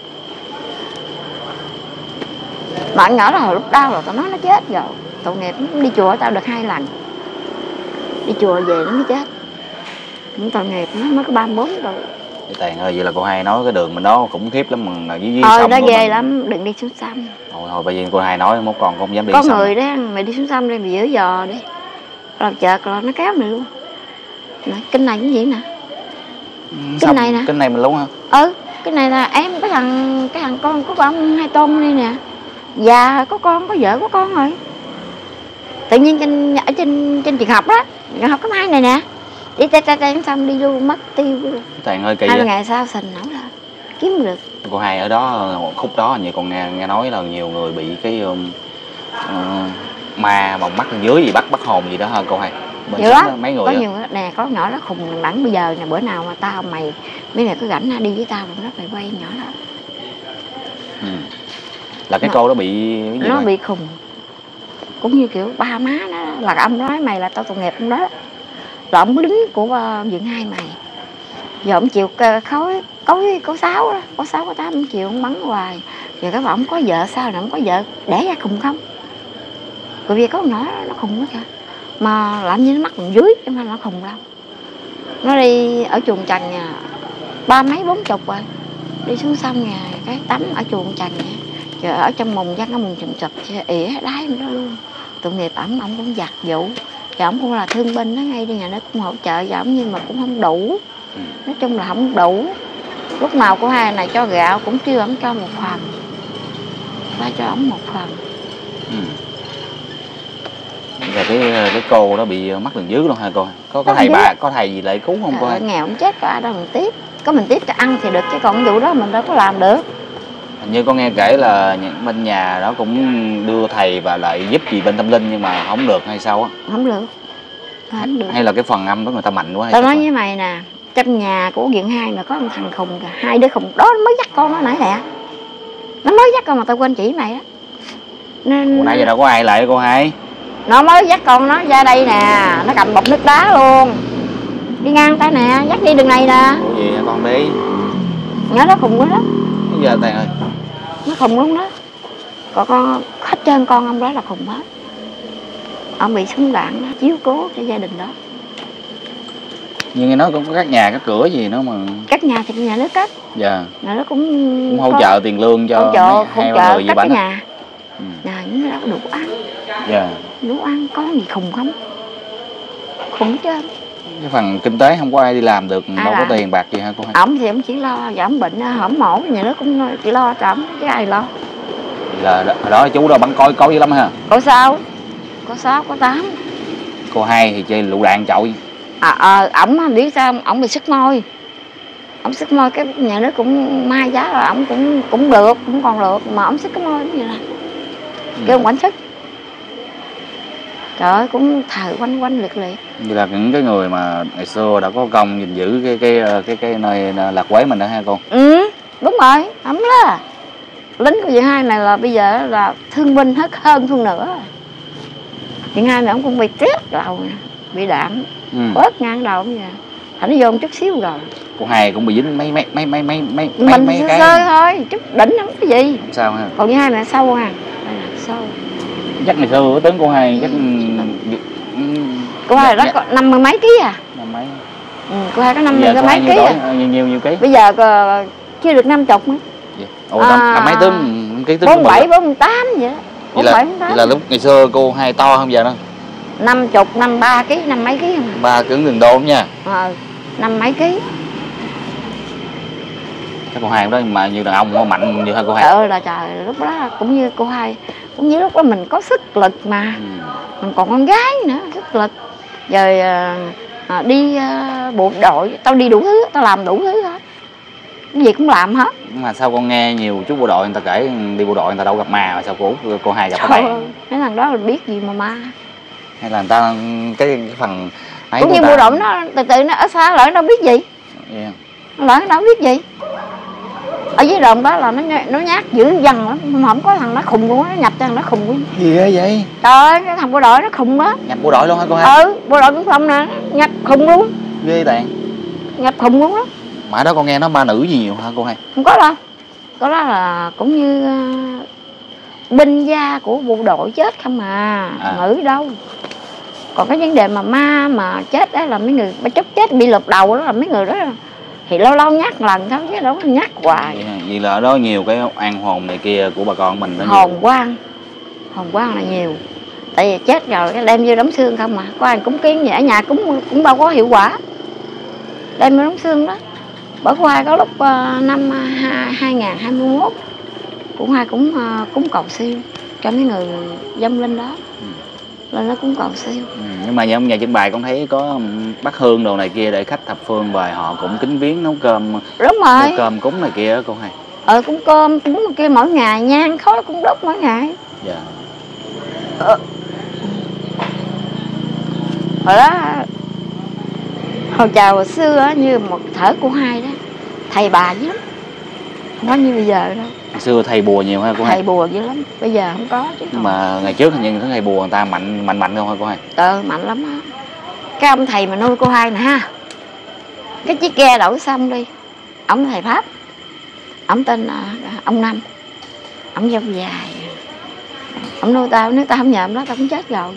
A: Mà nhỏ đó hồi lúc đau rồi tao nói nó chết rồi. Tội nghiệp nó đi chùa tao được hai lần. Đi chùa về nó mới chết. Cũng tội nghiệp nó mới có ba mươi bốn tuổi.
B: Tàn ơi, vậy là cô hai nói cái đường mình đó khủng khiếp lắm mà dưới dưới
A: Thôi
B: sông.
A: nó ghê
B: mình...
A: lắm, đừng đi xuống sông.
B: Thôi thôi bây giờ cô hai nói mốt còn không dám đi
A: có
B: sông.
A: Có người đó, mày đi xuống sông đi, mày giữ giò đi. Làm chợt là nó kéo mày luôn. Này, kinh này cũng vậy nè. Kinh này nè.
B: Kinh này mình luôn hả?
A: Ừ, cái này là em cái thằng cái thằng con của ông Hai Tôn đây nè. Già có con, có vợ có con rồi. Tự nhiên trên ở trên trên trường học đó, trường học cấp hai này nè. Đi tay tay tay xong đi luôn mất tiêu luôn.
B: Tàn ơi kỳ
A: hai
B: vậy.
A: ngày sau sình nổi lên kiếm được.
B: Cô hai ở đó khúc đó như còn nghe nghe nói là nhiều người bị cái um, uh, ma bồng mắt bên dưới gì bắt bắt hồn gì đó hả cô hai?
A: Nhiều lắm.
B: Mấy người
A: có
B: đó.
A: nhiều nè, có nhỏ đó khùng đẳng bây giờ nè, bữa nào mà tao mày mấy này có rảnh đi với tao cũng đó phải quay nhỏ đó.
B: Ừ. Là cái
A: nó,
B: cô đó bị cái gì
A: nó
B: này?
A: bị khùng. Cũng như kiểu ba má nó là ông nói mày là tao tội nghiệp ông đó. Là ông lính của uh, Dượng Hai mày. Giờ ông chịu khối cối có sáu đó, có sáu có tám ông chịu ông bắn hoài. Giờ các ông có vợ sao nè, ông có vợ đẻ ra khùng không? Rồi vì có nhỏ nó khùng quá kìa. Mà làm như nó mắc còn dưới chứ không phải nó khùng đâu. Nó đi ở chuồng trần nhà ba mấy bốn chục rồi. Đi xuống sông nhà cái tắm ở chuồng Trần vậy. Trời, ở trong mùng dân, ở mùng chùm chụp ỉa đáy đó luôn. Tội nghiệp ổng, ổng cũng giặt vụ. Và ổng cũng là thương binh đó, ngay đi nhà nó cũng hỗ trợ và ổng, nhưng mà cũng không đủ. Nói chung là không đủ. Lúc nào của hai này cho gạo cũng kêu ổng cho một phần, ba cho ổng một phần.
B: Ừ. Rồi cái cái cô đó bị mắc đường dưới luôn hả cô? Có có thầy bà, có thầy gì lại cứu không cô?
A: Ờ, nghèo không chết, có ai đâu mình tiếp. Có mình tiếp cho ăn thì được, chứ còn vụ đó mình đâu có làm được.
B: Hình như con nghe kể là những bên nhà đó cũng đưa thầy và lại giúp gì bên tâm linh, nhưng mà không được hay sao á?
A: Không được. Không được.
B: Hay là cái phần âm đó người ta mạnh quá hay
A: tao nói
B: sao?
A: với mày nè, trong nhà của Viện Hai mà có một thằng khùng kìa, hai đứa khùng đó mới dắt con nó nãy lẹ. Nó mới dắt con mà tao quên chỉ mày đó. Nên
B: Ủa, nãy giờ đâu có ai lại cô Hai?
A: nó mới dắt con nó ra đây nè, nó cầm bọc nước đá luôn. Đi ngang tay nè, dắt đi đường này nè.
B: Ủa gì hả con đi?
A: Nhớ nó khùng quá đó.
B: Bây giờ Tàn ơi.
A: Nó khùng luôn đó. Còn con, hết trơn con ông đó là khùng hết. Ông bị súng đạn đó, chiếu cố cho gia đình đó.
B: Nhưng nghe nói cũng có các nhà các cửa gì nữa mà.
A: Các nhà thì nhà nước cấp.
B: Dạ.
A: Nhà nó cũng
B: Cũng hỗ
A: có,
B: trợ tiền lương cho
A: hỗ trợ,
B: mấy,
A: hỗ
B: hai
A: trợ
B: ba người
A: các
B: gì bánh.
A: cái nhà.
B: Ừ.
A: Nhà những cái đó đủ ăn.
B: Dạ.
A: Đủ ăn, có gì khùng không? Khùng chứ.
B: Cái phần kinh tế không có ai đi làm được,
A: Ai
B: đâu
A: làm?
B: có tiền bạc gì hả cô Hai?
A: Ổng thì ổng chỉ lo, và ổng bệnh hổm mổ, nhà nước cũng chỉ lo cho ổng, chứ ai lo.
B: Là đó, đó chú đó bắn coi coi dữ lắm ha.
A: Có sao? Có sáu, có tám.
B: Cô Hai thì chơi lựu đạn chọi.
A: À, à ổng biết sao, ổng bị sức môi. Ổng sức môi, cái nhà nước cũng mai giá là ổng cũng cũng được, cũng còn được, mà ổng sức cái môi như là kêu
B: Ừ.
A: quảnh sức. Trời ơi, cũng thờ quanh quanh liệt liệt.
B: Như là những cái người mà ngày xưa đã có công gìn giữ cái cái cái cái nơi Lạc Quế mình đó ha cô.
A: Ừ, đúng rồi, ổng đó. Lính của Viện Hai này là bây giờ là thương binh hết hơn phân nửa. Viện Hai này ổng cũng bị tiếc đầu nè, bị đạn
B: Ừ.
A: bớt ngang đầu vậy. Thành nó vô một chút xíu rồi.
B: Cô Hai cũng bị dính mấy mấy mấy mấy mấy mấy
A: Mình
B: mấy
A: sơ
B: cái.
A: sơ thôi, chút đỉnh không cái gì.
B: Không sao ha.
A: Còn Viện Hai này sâu à, đây là sâu.
B: Chắc ngày xưa tướng cô Hai chắc ừ,
A: Cô Hai đó
B: dạ.
A: có năm mươi mấy ký à?
B: Năm mấy.
A: Ừ, cô Hai có năm
B: Bây
A: mươi
B: giờ
A: cái mấy ký
B: đổi,
A: à?
B: nhiều nhiều nhiều ký.
A: Bây giờ có, chưa được năm chục nữa.
B: Dạ. Ồ, năm,
A: À,
B: năm mấy tướng ký tướng
A: bốn bảy, bốn tám vậy đó.
B: Vậy
A: bốn bảy,
B: là,
A: bốn tám.
B: vậy là lúc ngày xưa cô Hai to không giờ đó?
A: Năm chục, năm ba ký, năm mấy ký không?
B: Ba cứng đường đô nha.
A: Ờ, năm mấy ký.
B: Cái cô Hai đó mà như đàn ông mạnh như hai cô Hai.
A: Trời ơi là trời, lúc đó cũng như cô Hai, cũng như lúc đó mình có sức lực mà.
B: Ừ.
A: Mình còn con gái nữa, sức lực. Rồi à, à, đi à, bộ đội, tao đi đủ thứ, tao làm đủ thứ hết. Cái gì cũng làm hết.
B: Mà sao con nghe nhiều chú bộ đội người ta kể đi bộ đội người ta đâu gặp ma, mà sao cô cô Hai gặp
A: Trời
B: cái
A: ơi,
B: này?
A: mấy thằng đó là biết gì mà ma.
B: Hay là người ta cái, cái phần ấy
A: Cũng như
B: của
A: bộ
B: ta-
A: đội nó từ từ nó ở xa lỡ nó biết gì.
B: Yeah.
A: Lỡ nó biết gì. Ở dưới đồn đó là nó nó nhát dữ dằn lắm, mà không có thằng nó khùng luôn, nó nhập cho thằng nó khùng luôn.
B: Gì ghê vậy?
A: Trời ơi, cái thằng bộ đội nó khùng á.
B: Nhập bộ đội luôn hả cô Hai?
A: Ừ, bộ đội biên phòng nè, nhập khùng luôn,
B: Ghê Tàn.
A: nhập khùng luôn đó.
B: Mà ở đó con nghe nó ma nữ gì nhiều hả cô Hai?
A: Không có đâu. Có đó là cũng như uh, binh gia của bộ đội chết không à,
B: À.
A: nữ đâu. Còn cái vấn đề mà ma mà chết đó là mấy người mà chút chết bị lột đầu đó là mấy người đó thì lâu lâu nhắc lần thôi chứ đâu có nhắc hoài.
B: Vậy, vậy là ở đó nhiều cái an hồn này kia của bà con mình đó.
A: Hồn quang, hồn quang là nhiều. Tại vì chết rồi cái đem vô đóng xương không mà. Có ai cúng kiến gì ở nhà cũng cũng đâu có hiệu quả. Đem vô đóng xương đó. Bởi cô Hai có lúc uh, năm hai không hai mốt cũng Hai cũng uh, cúng cầu siêu cho mấy người dâm linh đó.
B: Ừ.
A: Lên nó cúng cầu siêu.
B: Ừ, nhưng mà nhà nhà trưng bày con thấy có um, bát hương đồ này kia để khách thập phương về họ cũng kính viếng nấu cơm,
A: Đúng rồi.
B: nấu cơm cúng này kia đó cô Hai.
A: Ờ cúng cơm cúng kia mỗi ngày, nhang khói cũng đốt mỗi ngày.
B: Dạ.
A: Ờ. Hồi đó hồi chào hồi xưa á, như một thở của Hai đó, thầy bà dữ lắm, không có như bây giờ đâu.
B: Ngày xưa thầy bùa nhiều ha cô Hai?
A: Thầy bùa dữ lắm, bây giờ không có chứ.
B: Nhưng mà ngày trước hình như thấy thầy bùa người ta mạnh mạnh mạnh không hả cô Hai?
A: Ờ mạnh lắm á. Cái ông thầy mà nuôi cô Hai nè ha, cái chiếc ghe đổ xong đi, ông thầy Pháp, ông tên là ông Năm, ông dâu dài, ông nuôi tao, nếu tao không nhờ ông đó tao cũng chết rồi.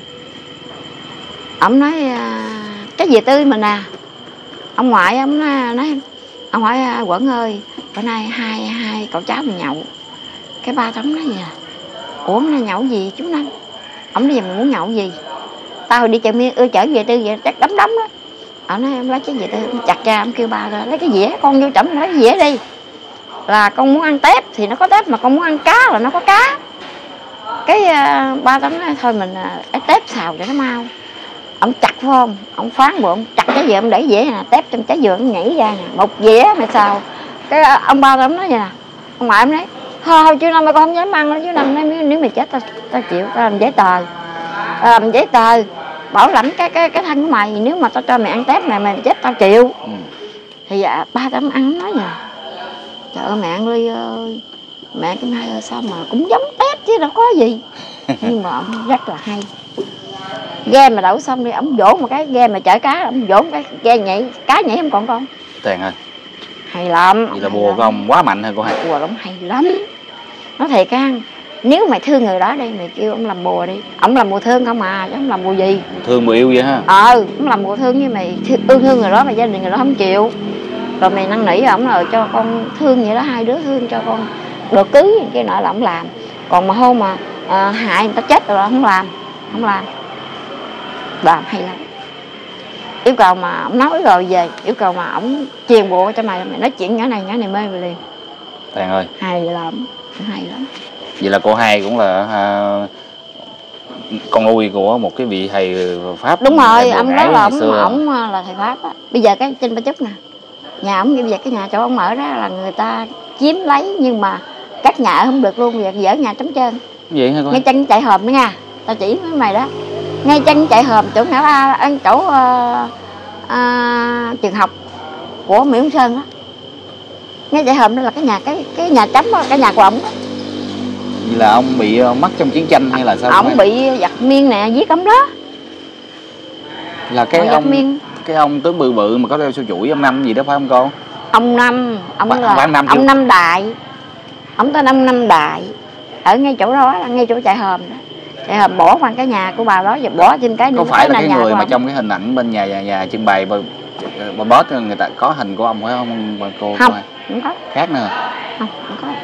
A: Ông nói cái gì tươi mình nè, ông ngoại ông nói, nói Ông hỏi Quẩn ơi, bữa nay hai hai cậu cháu mình nhậu. Cái ba Tống nói gì à? Ủa hôm nay nhậu gì chú Năm? Ông nói giờ mình muốn nhậu gì? Tao đi chợ miên ưa chở về tư vậy chắc đấm đấm đó. Ông nói em lấy cái về tư, chặt ra ông kêu ba ra lấy cái dĩa, con vô trỏng lấy cái dĩa đi. Là con muốn ăn tép thì nó có tép, mà con muốn ăn cá là nó có cá. Cái uh, ba Tống nói thôi mình uh, tép xào cho nó mau. Ông chặt phải không? Ông phán bộ ông chặt cái dĩa, ông để dĩa nè, tép trong trái dừa nó nhảy ra nè, một dĩa mà xào. Cái uh, ông ba Tống nói vậy nè, ông ngoại ông nói thôi, thôi chú Năm ơi con không dám ăn đâu, chú Năm nói nếu mày chết tao tao chịu, tao làm giấy tờ, tao làm giấy tờ bảo lãnh cái cái cái thân của mày, nếu mà tao cho mày ăn tép này mày chết tao chịu. Ừ. Thì dạ, ba Tống ăn nói nè, trời ơi mẹ ăn Ly ơi, mẹ Kim Hai ơi sao mà cũng giống tép chứ đâu có gì. Nhưng mà ông rất là hay. Ghe mà đậu xong đi, ông vỗ một cái ghe mà chở cá, ông vỗ một cái ghe nhảy, cá nhảy không còn con.
B: Tèn ơi.
A: Hay lắm.
B: Vậy là bùa của ông quá mạnh hả cô Hai?
A: Bùa ông hay lắm. Nói thiệt á, nếu mày thương người đó đi, mày kêu ông làm bùa đi. Ông làm bùa thương không à, chứ ông làm bùa gì.
B: Thương bùa yêu vậy ha?
A: Ờ, ông làm bùa thương với mày ương thương người đó mà gia đình người đó không chịu. Rồi mày năn nỉ ổng rồi cho con thương vậy đó, hai đứa thương cho con được cưới cái nọ là ông làm. Còn mà hôm mà à, hại người ta chết rồi không làm, không làm. Làm hay lắm. Yêu cầu mà ông nói rồi về, yêu cầu mà ổng truyền bộ cho mày, mày nói chuyện nhỏ này nhỏ này mê mày liền.
B: Tèn ơi.
A: Hay lắm, hay lắm.
B: Vậy là cô Hai cũng là à, con nuôi của một cái vị thầy Pháp.
A: Đúng rồi, ông đó là ông, ông là thầy Pháp á. Bây giờ cái trên Ba Chúc nè, nhà ông bây giờ cái nhà chỗ ông ở đó là người ta chiếm lấy, nhưng mà các nhà ở không được luôn, bây giờ dỡ nhà trống trơn.
B: Vậy hả cô?
A: Ngay chân chạy hòm nữa nha, tao chỉ với mày đó. Ngay chân chạy hòm chỗ ngã ba, ăn chỗ uh, uh, trường học của Mỹ Hồng Sơn đó. Ngay chạy hòm đó là cái nhà cái cái nhà trống đó, cái nhà của ổng đó.
B: Vậy là ông bị mất trong chiến tranh hay là sao?
A: Ổng bị giặc Miên nè, giết ổng đó.
B: Là cái ông Miên. Cái ông tướng bự bự mà có đeo sâu chuỗi ông Năm gì đó phải không cô?
A: Ông Năm, ông
B: Ba,
A: là
B: Năm
A: ông Năm Đại. Ông tên ông Năm Đại. Ở ngay chỗ đó, ngay chỗ chạy hòm đó. Chạy hòm bỏ qua cái nhà của bà đó, rồi bỏ trên cái.
B: Có phải là cái người mà trong cái hình ảnh bên nhà nhà, nhà trưng bày bà, bà bớt người ta có hình của ông phải không bà cô?
A: Không, không có.
B: Khác nữa.
A: Không, không có.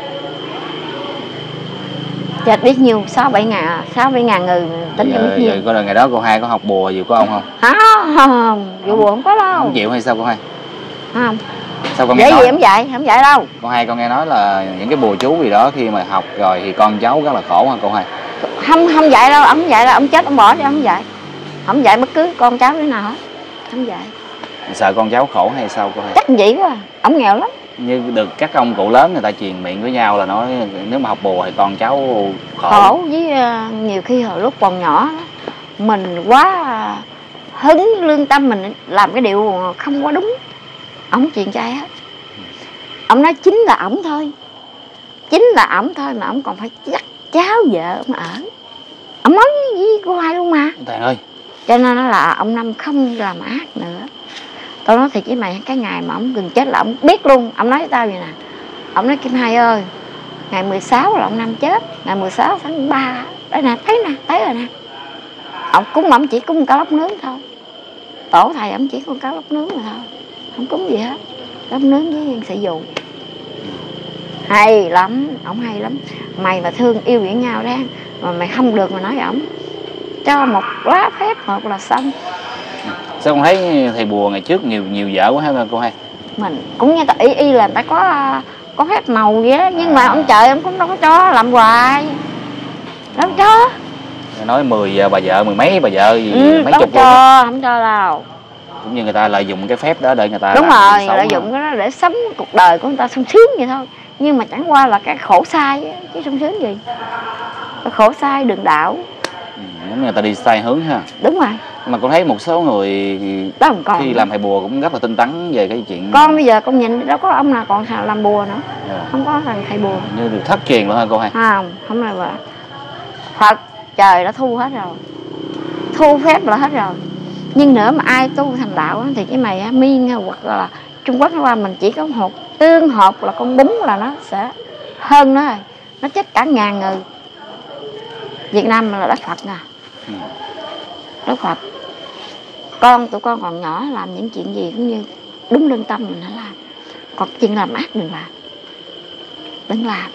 A: Chết biết nhiêu, sáu bảy ngàn, sáu bảy ngàn người tính cho biết nhiêu.
B: Có lần ngày đó cô Hai có học bùa gì của ông không?
A: Không, không, vụ bùa không có đâu.
B: Không chịu hay sao cô Hai?
A: Không.
B: Sao con
A: nghe
B: nói?
A: Gì không dạy, không dạy đâu.
B: Cô Hai con nghe nói là những cái bùa chú gì đó khi mà học rồi thì con cháu rất là khổ hả cô Hai?
A: Không, không dạy đâu, ông dạy là ông chết ông bỏ đi, không dạy. Không dạy bất cứ con cháu đứa nào hết. Không dạy.
B: Sợ con cháu khổ hay sao cô Hai?
A: Chắc vậy quá, ông nghèo lắm.
B: Như được các ông cụ lớn người ta truyền miệng với nhau là nói nếu mà học bùa thì con cháu khổ.
A: Khổ với uh, nhiều khi hồi lúc còn nhỏ đó, mình quá uh, hứng lương tâm mình làm cái điều không có đúng. Ông truyền cho ai hết. Ông nói chính là ổng thôi. Chính là ổng thôi mà ổng còn phải dắt cháu vợ ông ở. Ông nói với cô Hai luôn mà.
B: Thầy ơi.
A: Cho nên nó là ông Năm không làm ác nữa. Tôi nói thiệt với mày, cái ngày mà ông gần chết là ông biết luôn. Ông nói với tao vậy nè, ông nói Kim Hai ơi, ngày mười sáu là ông Năm chết, ngày mười sáu tháng ba. Đây nè, thấy nè, thấy rồi nè. Ông cúng, ông chỉ cúng cá lóc nướng thôi. Tổ thầy ông chỉ cúng cá lóc nướng rồi thôi, không cúng gì hết. Lóc nướng với sĩ dụ. Hay lắm, ổng hay lắm. Mày mà thương yêu với nhau đó, mà mày không được mà nói ổng, cho một lá phép một là xong.
B: Sao con thấy thầy bùa ngày trước nhiều nhiều vợ quá ha cô Hai? Mình
A: cũng nghe y y là người ta có có phép màu vậy đó, nhưng à. mà ông trời ông cũng đâu có cho làm hoài, đâu có cho.
B: Nói mười giờ bà vợ, mười mấy bà vợ gì
A: ừ,
B: mấy chục
A: cho, không cho đâu.
B: Cũng như người ta lợi dụng cái phép đó để người ta
A: đúng rồi, lợi dụng cái đó để sống cuộc đời của người ta sung sướng vậy thôi. Nhưng mà chẳng qua là cái khổ sai chứ sung sướng gì. Cái khổ sai đường đạo.
B: Ừ, giống như người ta đi sai hướng ha.
A: Đúng rồi.
B: Mà con thấy một số người
A: đó còn
B: khi làm thầy bùa cũng rất là tinh tấn về cái chuyện.
A: Con bây giờ con nhìn đâu có ông nào còn làm bùa nữa. Yeah. Không có thằng thầy bùa.
B: Như được thất truyền luôn hả cô Hai?
A: Không, không là vậy. Phật trời đã thu hết rồi, thu phép là hết rồi. Nhưng nữa mà ai tu thành đạo thì cái mày á, Miên hoặc là Trung Quốc nó qua mình chỉ có một tương hợp là con bún là nó sẽ hơn nó rồi, nó chết cả ngàn người. Việt Nam là đất Phật nè. Ừ. Đất Phật. Con tụi con còn nhỏ làm những chuyện gì cũng như đúng lương tâm mình hãy làm. Còn chuyện làm ác đừng làm, đừng làm.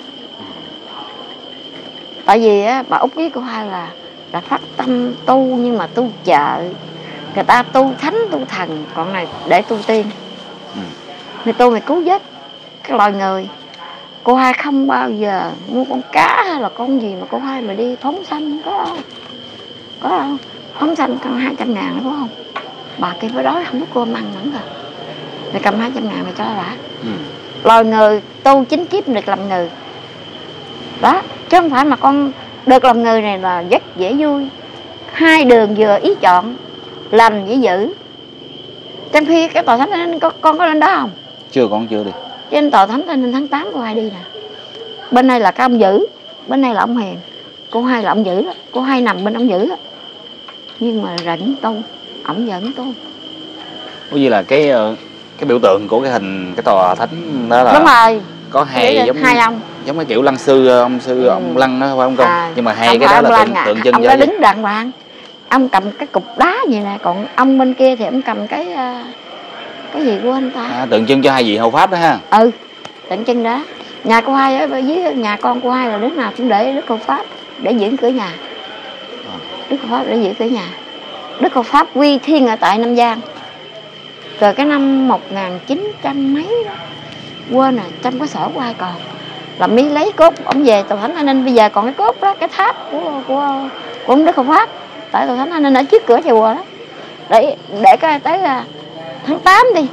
A: Tại vì á, bà Út với cô Hai là là phát tâm tu, nhưng mà tu chợ, người ta tu thánh tu thần, còn này để tu tiên.
B: Ừ.
A: Mày tu mày cứu vớt cái loài người. Cô Hai không bao giờ mua con cá hay là con gì mà cô Hai mà đi phóng sanh, có đâu, có đâu. Phóng sanh con hai trăm ngàn đúng không? Bà kia phải đói không có cơm ăn nữa rồi, mày cầm hai trăm ngàn mày cho bà. Ừ. Loài người tu chính kiếp được làm người đó, chứ không phải mà con được làm người này là rất dễ vui. Hai đường vừa ý chọn, lành với dữ. Trong khi cái tòa thánh Tây con, con có lên đó không?
B: Chưa, con chưa đi.
A: Trên tòa thánh Tây Ninh tháng tám cô Hai đi nè. Bên này là cái ông dữ, bên này là ông hiền. Cô Hai là ông dữ đó. Cô Hai nằm bên ông dữ đó. Nhưng mà rảnh tu, ổng vẫn tu.
B: Có gì là cái cái biểu tượng của cái hình cái tòa thánh đó là
A: đúng rồi,
B: có hai giống
A: hai ông,
B: giống cái kiểu lăng sư, ông sư ừ. ông lăng đó phải không con? À, nhưng mà hai cái đó là tượng, tượng trưng.
A: Ông đã đứng đàng hoàng, ông cầm cái cục đá gì nè, còn ông bên kia thì ông cầm cái cái gì quên ta.
B: À, tượng trưng cho hai vị hộ pháp đó ha.
A: Ừ, tượng trưng đó. Nhà cô Hai ở dưới nhà con cô Hai là đứa nào cũng để Đức Hộ Pháp để giữ cửa nhà. Đức Hộ Pháp để giữ cửa nhà. Đức Hộ Pháp quy thiên ở tại Nam Giang. Rồi cái năm một nghìn chín trăm mấy đó, quên rồi, trong cái sổ của ai còn là mới lấy cốt ông về tòa thánh An Ninh. Bây giờ còn cái cốt đó, cái tháp của của, của ông Đức Hộ Pháp tại tòa thánh An Ninh ở trước cửa nhà chùa đó, để để coi tới tháng tám đi,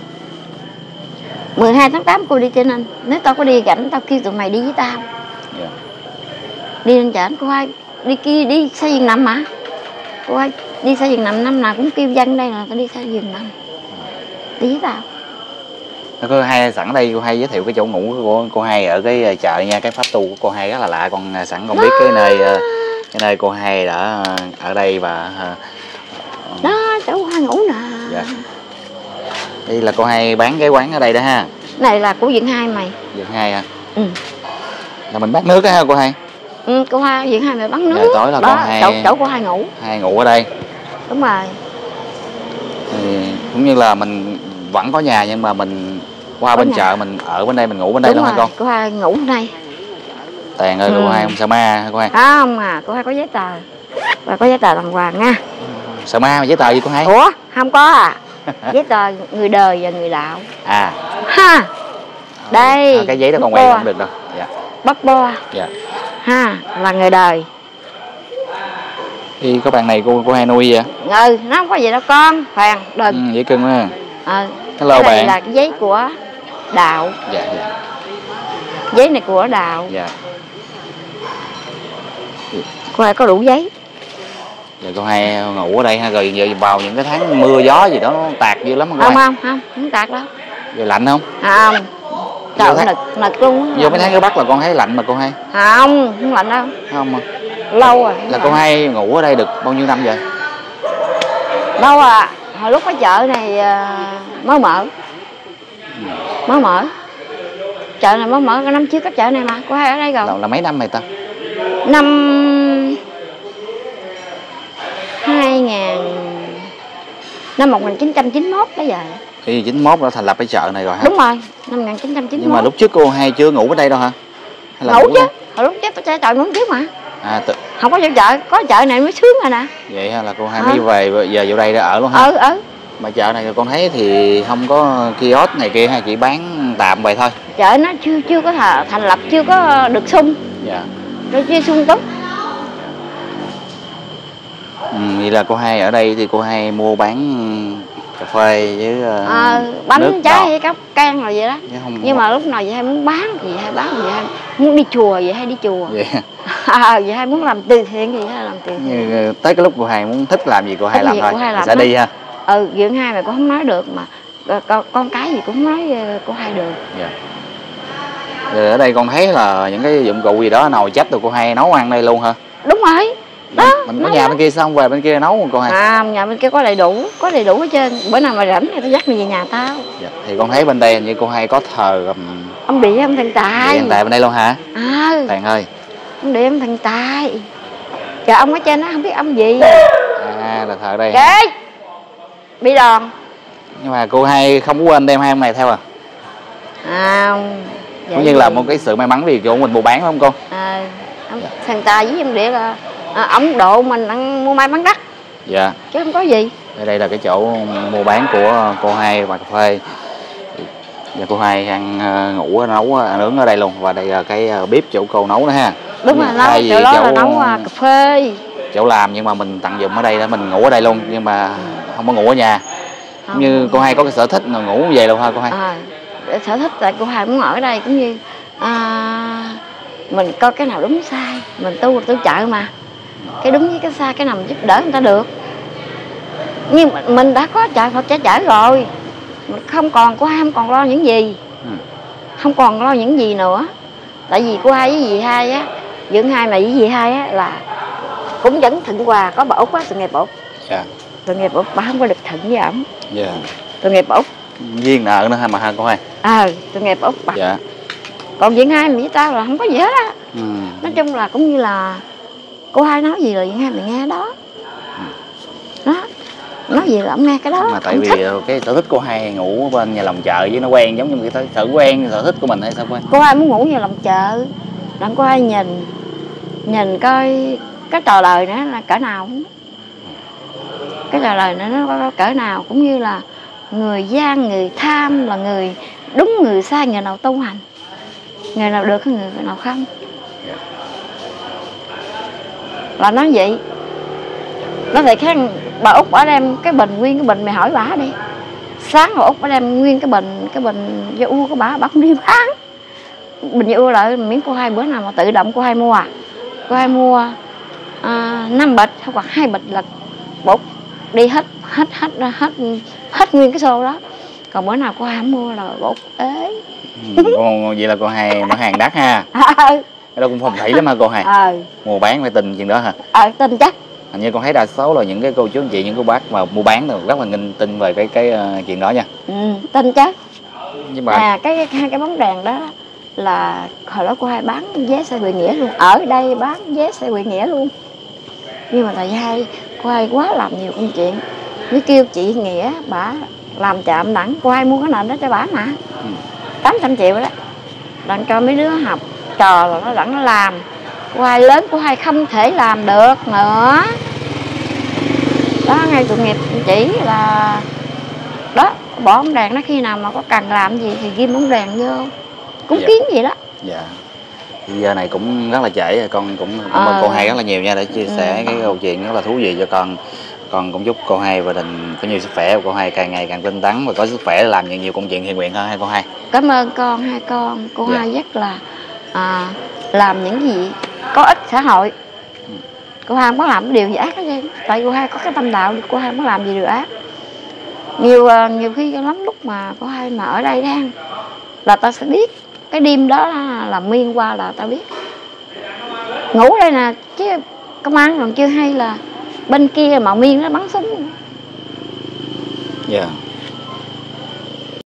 A: mười hai tháng tám cô đi trên anh. Nếu tao có đi rảnh tao kêu tụi mày đi với tao. Yeah. Đi lên chợ cô Hai đi kia đi xây giường nằm mà. Cô Hai đi xây giường nằm năm nào cũng kêu dân đây là tao đi xây giường nằm. Đi với tao.
B: Cô Hai sẵn đây cô Hai giới thiệu cái chỗ ngủ của cô Hai ở cái chợ nha. Cái pháp tu của cô Hai rất là lạ, con sẵn con biết cái nơi cái nơi cô Hai đã ở đây và
A: đó chỗ cô Hai ngủ nè.
B: Dạ. Đây là cô Hai bán cái quán ở đây đó ha.
A: Này là của Viện Hai mày.
B: Viện Hai hả?
A: Ừ.
B: Là mình bán nước á ha cô Hai?
A: Ừ, cô Hai Viện Hai mày bán nước.
B: Dạ, tối là
A: đó,
B: con Hai
A: chỗ, chỗ cô Hai ngủ.
B: Hai ngủ ở đây.
A: Đúng rồi.
B: Thì cũng như là mình vẫn có nhà nhưng mà mình qua có bên nhà. Chợ mình ở bên đây mình ngủ bên đây. Đúng luôn hả con?
A: Cô Hai ngủ bên đây.
B: Tèn ơi, ừ. Cô Hai không sợ ma cô Hai?
A: À, không à, cô Hai có giấy tờ. Và có giấy tờ đàng hoàng nha.
B: Sợ ma mà giấy tờ gì cô Hai?
A: Ủa, không có à. Giấy tờ người đời và người đạo.
B: À.
A: Ha. Đây.
B: À, cái giấy đó con quay không được đâu. Dạ.
A: Bắp bo.
B: Dạ.
A: Ha, là người đời.
B: Thì có bạn này cô cô Hai nuôi vậy?
A: Ừ, nó không có gì đâu con. Khoan, đừng.
B: Ừ, dễ cưng quá.
A: Ờ.
B: Hello
A: cái này
B: bạn.
A: là cái giấy của đạo.
B: Dạ, dạ.
A: Giấy này của đạo.
B: Dạ.
A: Cô Hai có đủ giấy.
B: Giờ cô Hai ngủ ở đây ha, rồi giờ vào những cái tháng mưa gió gì đó nó tạt dữ lắm không?
A: Không không, không, không tạt đâu.
B: Giờ lạnh không?
A: Không. Trời ơi, nực, nực luôn.
B: Vô mấy tháng ở Bắc là con thấy lạnh mà cô Hai?
A: Không, không lạnh đâu.
B: Không mà.
A: Lâu rồi.
B: Là cô Hai ngủ ở đây được bao nhiêu năm vậy?
A: Đâu à, hồi lúc cái chợ này mới mở. Mới mở. Chợ này mới mở cái năm trước cái chợ này mà, cô Hai ở đây rồi.
B: Là, là mấy năm rồi ta?
A: Năm hai nghìn, năm một nghìn chín trăm chín mươi mốt đó giờ.
B: Thì chín mốt đã thành lập cái chợ này rồi hả?
A: Đúng rồi, năm một nghìn chín trăm chín mươi mốt.
B: Nhưng mà lúc trước cô Hai chưa ngủ ở đây đâu hả?
A: Hay là ngủ, ngủ chứ, hồi lúc trước tôi chợ ngủ trước mà.
B: À, tự...
A: không có chỗ chợ, có chợ này mới sướng rồi nè.
B: Vậy hả, là cô Hai à. mới về giờ vô đây để ở luôn hả?
A: Ừ, ừ.
B: Mà chợ này con thấy thì không có kiosk này kia hay chỉ bán tạm vậy thôi?
A: Chợ nó chưa chưa có thành lập, chưa có được sung.
B: Dạ.
A: Rồi chưa sung túc.
B: Ừ, vậy là cô Hai ở đây thì cô Hai mua bán cà phê với uh,
A: à, bánh trái hay cốc can rồi vậy đó. Không, nhưng không. Mà lúc nào vậy hay muốn bán thì hay bán, vậy hay muốn đi chùa vậy hay đi chùa.
B: Vậy,
A: à, vậy hay muốn làm từ thiện gì hay làm từ thiện.
B: Như, tới cái lúc cô Hai muốn thích làm gì cô Hai làm thôi, Hai làm sẽ đó. Đi ha.
A: Ừ, Viện Hai mà cũng không nói được mà con, con cái gì cũng không nói cô Hai được.
B: Dạ. Rồi ở đây con thấy là những cái dụng cụ gì đó nồi chách rồi cô Hai nấu ăn đây luôn hả?
A: Đúng rồi. Đó,
B: mình có nhà đó. Bên kia xong về bên kia nấu một cô Hai?
A: À, nhà bên kia có đầy đủ, có đầy đủ hết trơn. Bữa nào mà rảnh thì tao dắt mày về nhà tao.
B: Dạ. Thì con thấy bên đây hình như cô Hai có thờ um...
A: ông Địa ông Thần Tài.
B: Thần Tài bên đây luôn hả?
A: À.
B: Tàn ơi.
A: Ông Địa ông Thần Tài. Trời, ông ở trên đó không biết ông gì.
B: À, là thờ đây.
A: Kệ. Bị đòn.
B: Nhưng mà cô Hai không có quên đem hai ông này theo à?
A: À,
B: cũng như là một cái sự may mắn vì chỗ mình mua bán phải không cô?
A: À, thằng Tài với em Địa là à, ông độ mình ăn mua may bán đắt.
B: Dạ.
A: Chứ không có gì.
B: Ở đây là cái chỗ mua bán của cô Hai và cà phê. Và cô Hai ăn ngủ nấu ăn nướng ở đây luôn, và đây là cái bếp chỗ cô nấu nữa ha.
A: Đúng rồi, nấu chỗ đó chỗ, là nấu cà phê.
B: Chỗ làm nhưng mà mình tận dụng ở đây để mình ngủ ở đây luôn, nhưng mà không có ngủ ở nhà. Không. Như cô Hai có cái sở thích là ngủ về luôn ha cô Hai?
A: À, sở thích là cô Hai muốn ở đây cũng như à, mình coi cái nào đúng sai, mình tu tu chợ mà, cái đúng với cái sai cái nào mình giúp đỡ người ta được. Nhưng mà mình đã có chợ Phật trả chở rồi, mình không còn cô Hai không còn lo những gì, ừ. không còn lo những gì nữa. Tại vì cô Hai với dì Hai á, dưỡng Hai mà với dì Hai á là cũng vẫn thịnh hòa, có bà Út á, sự nghiệp bà Út.
B: Dạ. Sự
A: nghiệp bà Út, bà không có được thịnh với ổng.
B: Dạ.
A: Sự nghiệp bà Út.
B: Duyên nợ nữa ha mà ha cô Hai.
A: Ờ, à, sự nghiệp bà Út bà.
B: Dạ.
A: Còn dưỡng Hai với tao là không có gì hết á. Ừ. Nói chung là cũng như là cô Hai nói gì là dưỡng Hai mình nghe đó. Ừ. Đó. Nói gì là ông nghe cái đó.
B: Mà tại vì thích. Cái sở thích cô Hai ngủ bên nhà lòng chợ với nó quen, giống như người ta thử quen sở thích của mình hay sao cô Hai?
A: Cô Hai muốn ngủ nhà lòng chợ, đặng cô Hai nhìn nhìn coi cái trò đời nữa là cỡ nào, cái trò đời nữa nó có cỡ nào, cũng như là người gian người tham là người đúng người sai, người nào tu hành, người nào được người nào không, là nói vậy. Nó thì khác. Bà Út bà đem cái bình nguyên cái bình, mày hỏi bà đi, sáng bà Út bà đem nguyên cái bình cái bình da u của bà bà không đi bán. Bình da u lại miếng cô Hai bữa nào mà tự động cô Hai mua à, cô Hai mua à, năm bịch hoặc hai bịch là Út đi hết hết hết hết hết nguyên cái xô đó. Còn bữa nào cô Hai không mua là Út ế.
B: Ừ, vậy là cô Hai mở hàng đắt ha. Cái đó cũng phong thủy lắm ha cô Hai.
A: Ờ.
B: Mua bán phải tin chuyện đó hả?
A: Ờ, tin chắc.
B: Hình như con thấy đa số là những cái cô chú anh chị, những cô bác mà mua bán rất là nghinh tin về cái cái uh, chuyện đó nha.
A: Ừ, tin chắc.
B: Nhưng mà
A: à, cái hai cái bóng đèn đó là hồi đó cô Hai bán vé xe Huệ Nghĩa luôn, ở đây bán vé xe Huệ Nghĩa luôn. Nhưng mà thầy Hai cô Hai quá làm nhiều công chuyện, mới kêu chị Nghĩa bả làm chạm đẳng, cô Hai mua cái nền đó cho bả mà. Ừ. tám trăm triệu đó, đặng cho mấy đứa học trò là nó đặng nó làm. Cô Hai lớn cô Hai không thể làm được nữa đó. Ngay tội nghiệp chỉ là đó, bỏ bóng đèn nó, khi nào mà có cần làm gì thì ghim bóng đèn vô, cũng dạ. Kiếm gì đó.
B: Dạ. Thì giờ này cũng rất là trễ rồi, con cũng cảm ơn à. cô Hai rất là nhiều nha, để chia sẻ ừ. cái câu chuyện rất là thú vị cho con. Con cũng chúc cô Hai và Đình có nhiều sức khỏe, cô Hai càng ngày càng tinh tấn và có sức khỏe để làm nhiều nhiều công chuyện thiện nguyện hơn ha cô Hai.
A: Cảm ơn con hai con, cô dạ. Hai rất là à, làm những gì có ích xã hội. Ừ. Cô Hai không có làm điều gì ác hết trơn, tại cô Hai có cái tâm đạo, cô Hai không có làm gì được ác. Nhiều nhiều khi lắm lúc mà cô Hai mà ở đây đang là ta sẽ biết cái đêm đó là miên qua là ta biết. Ngủ đây nè chứ công an còn chưa hay là bên kia mà miên nó bắn súng.
B: Dạ. Yeah.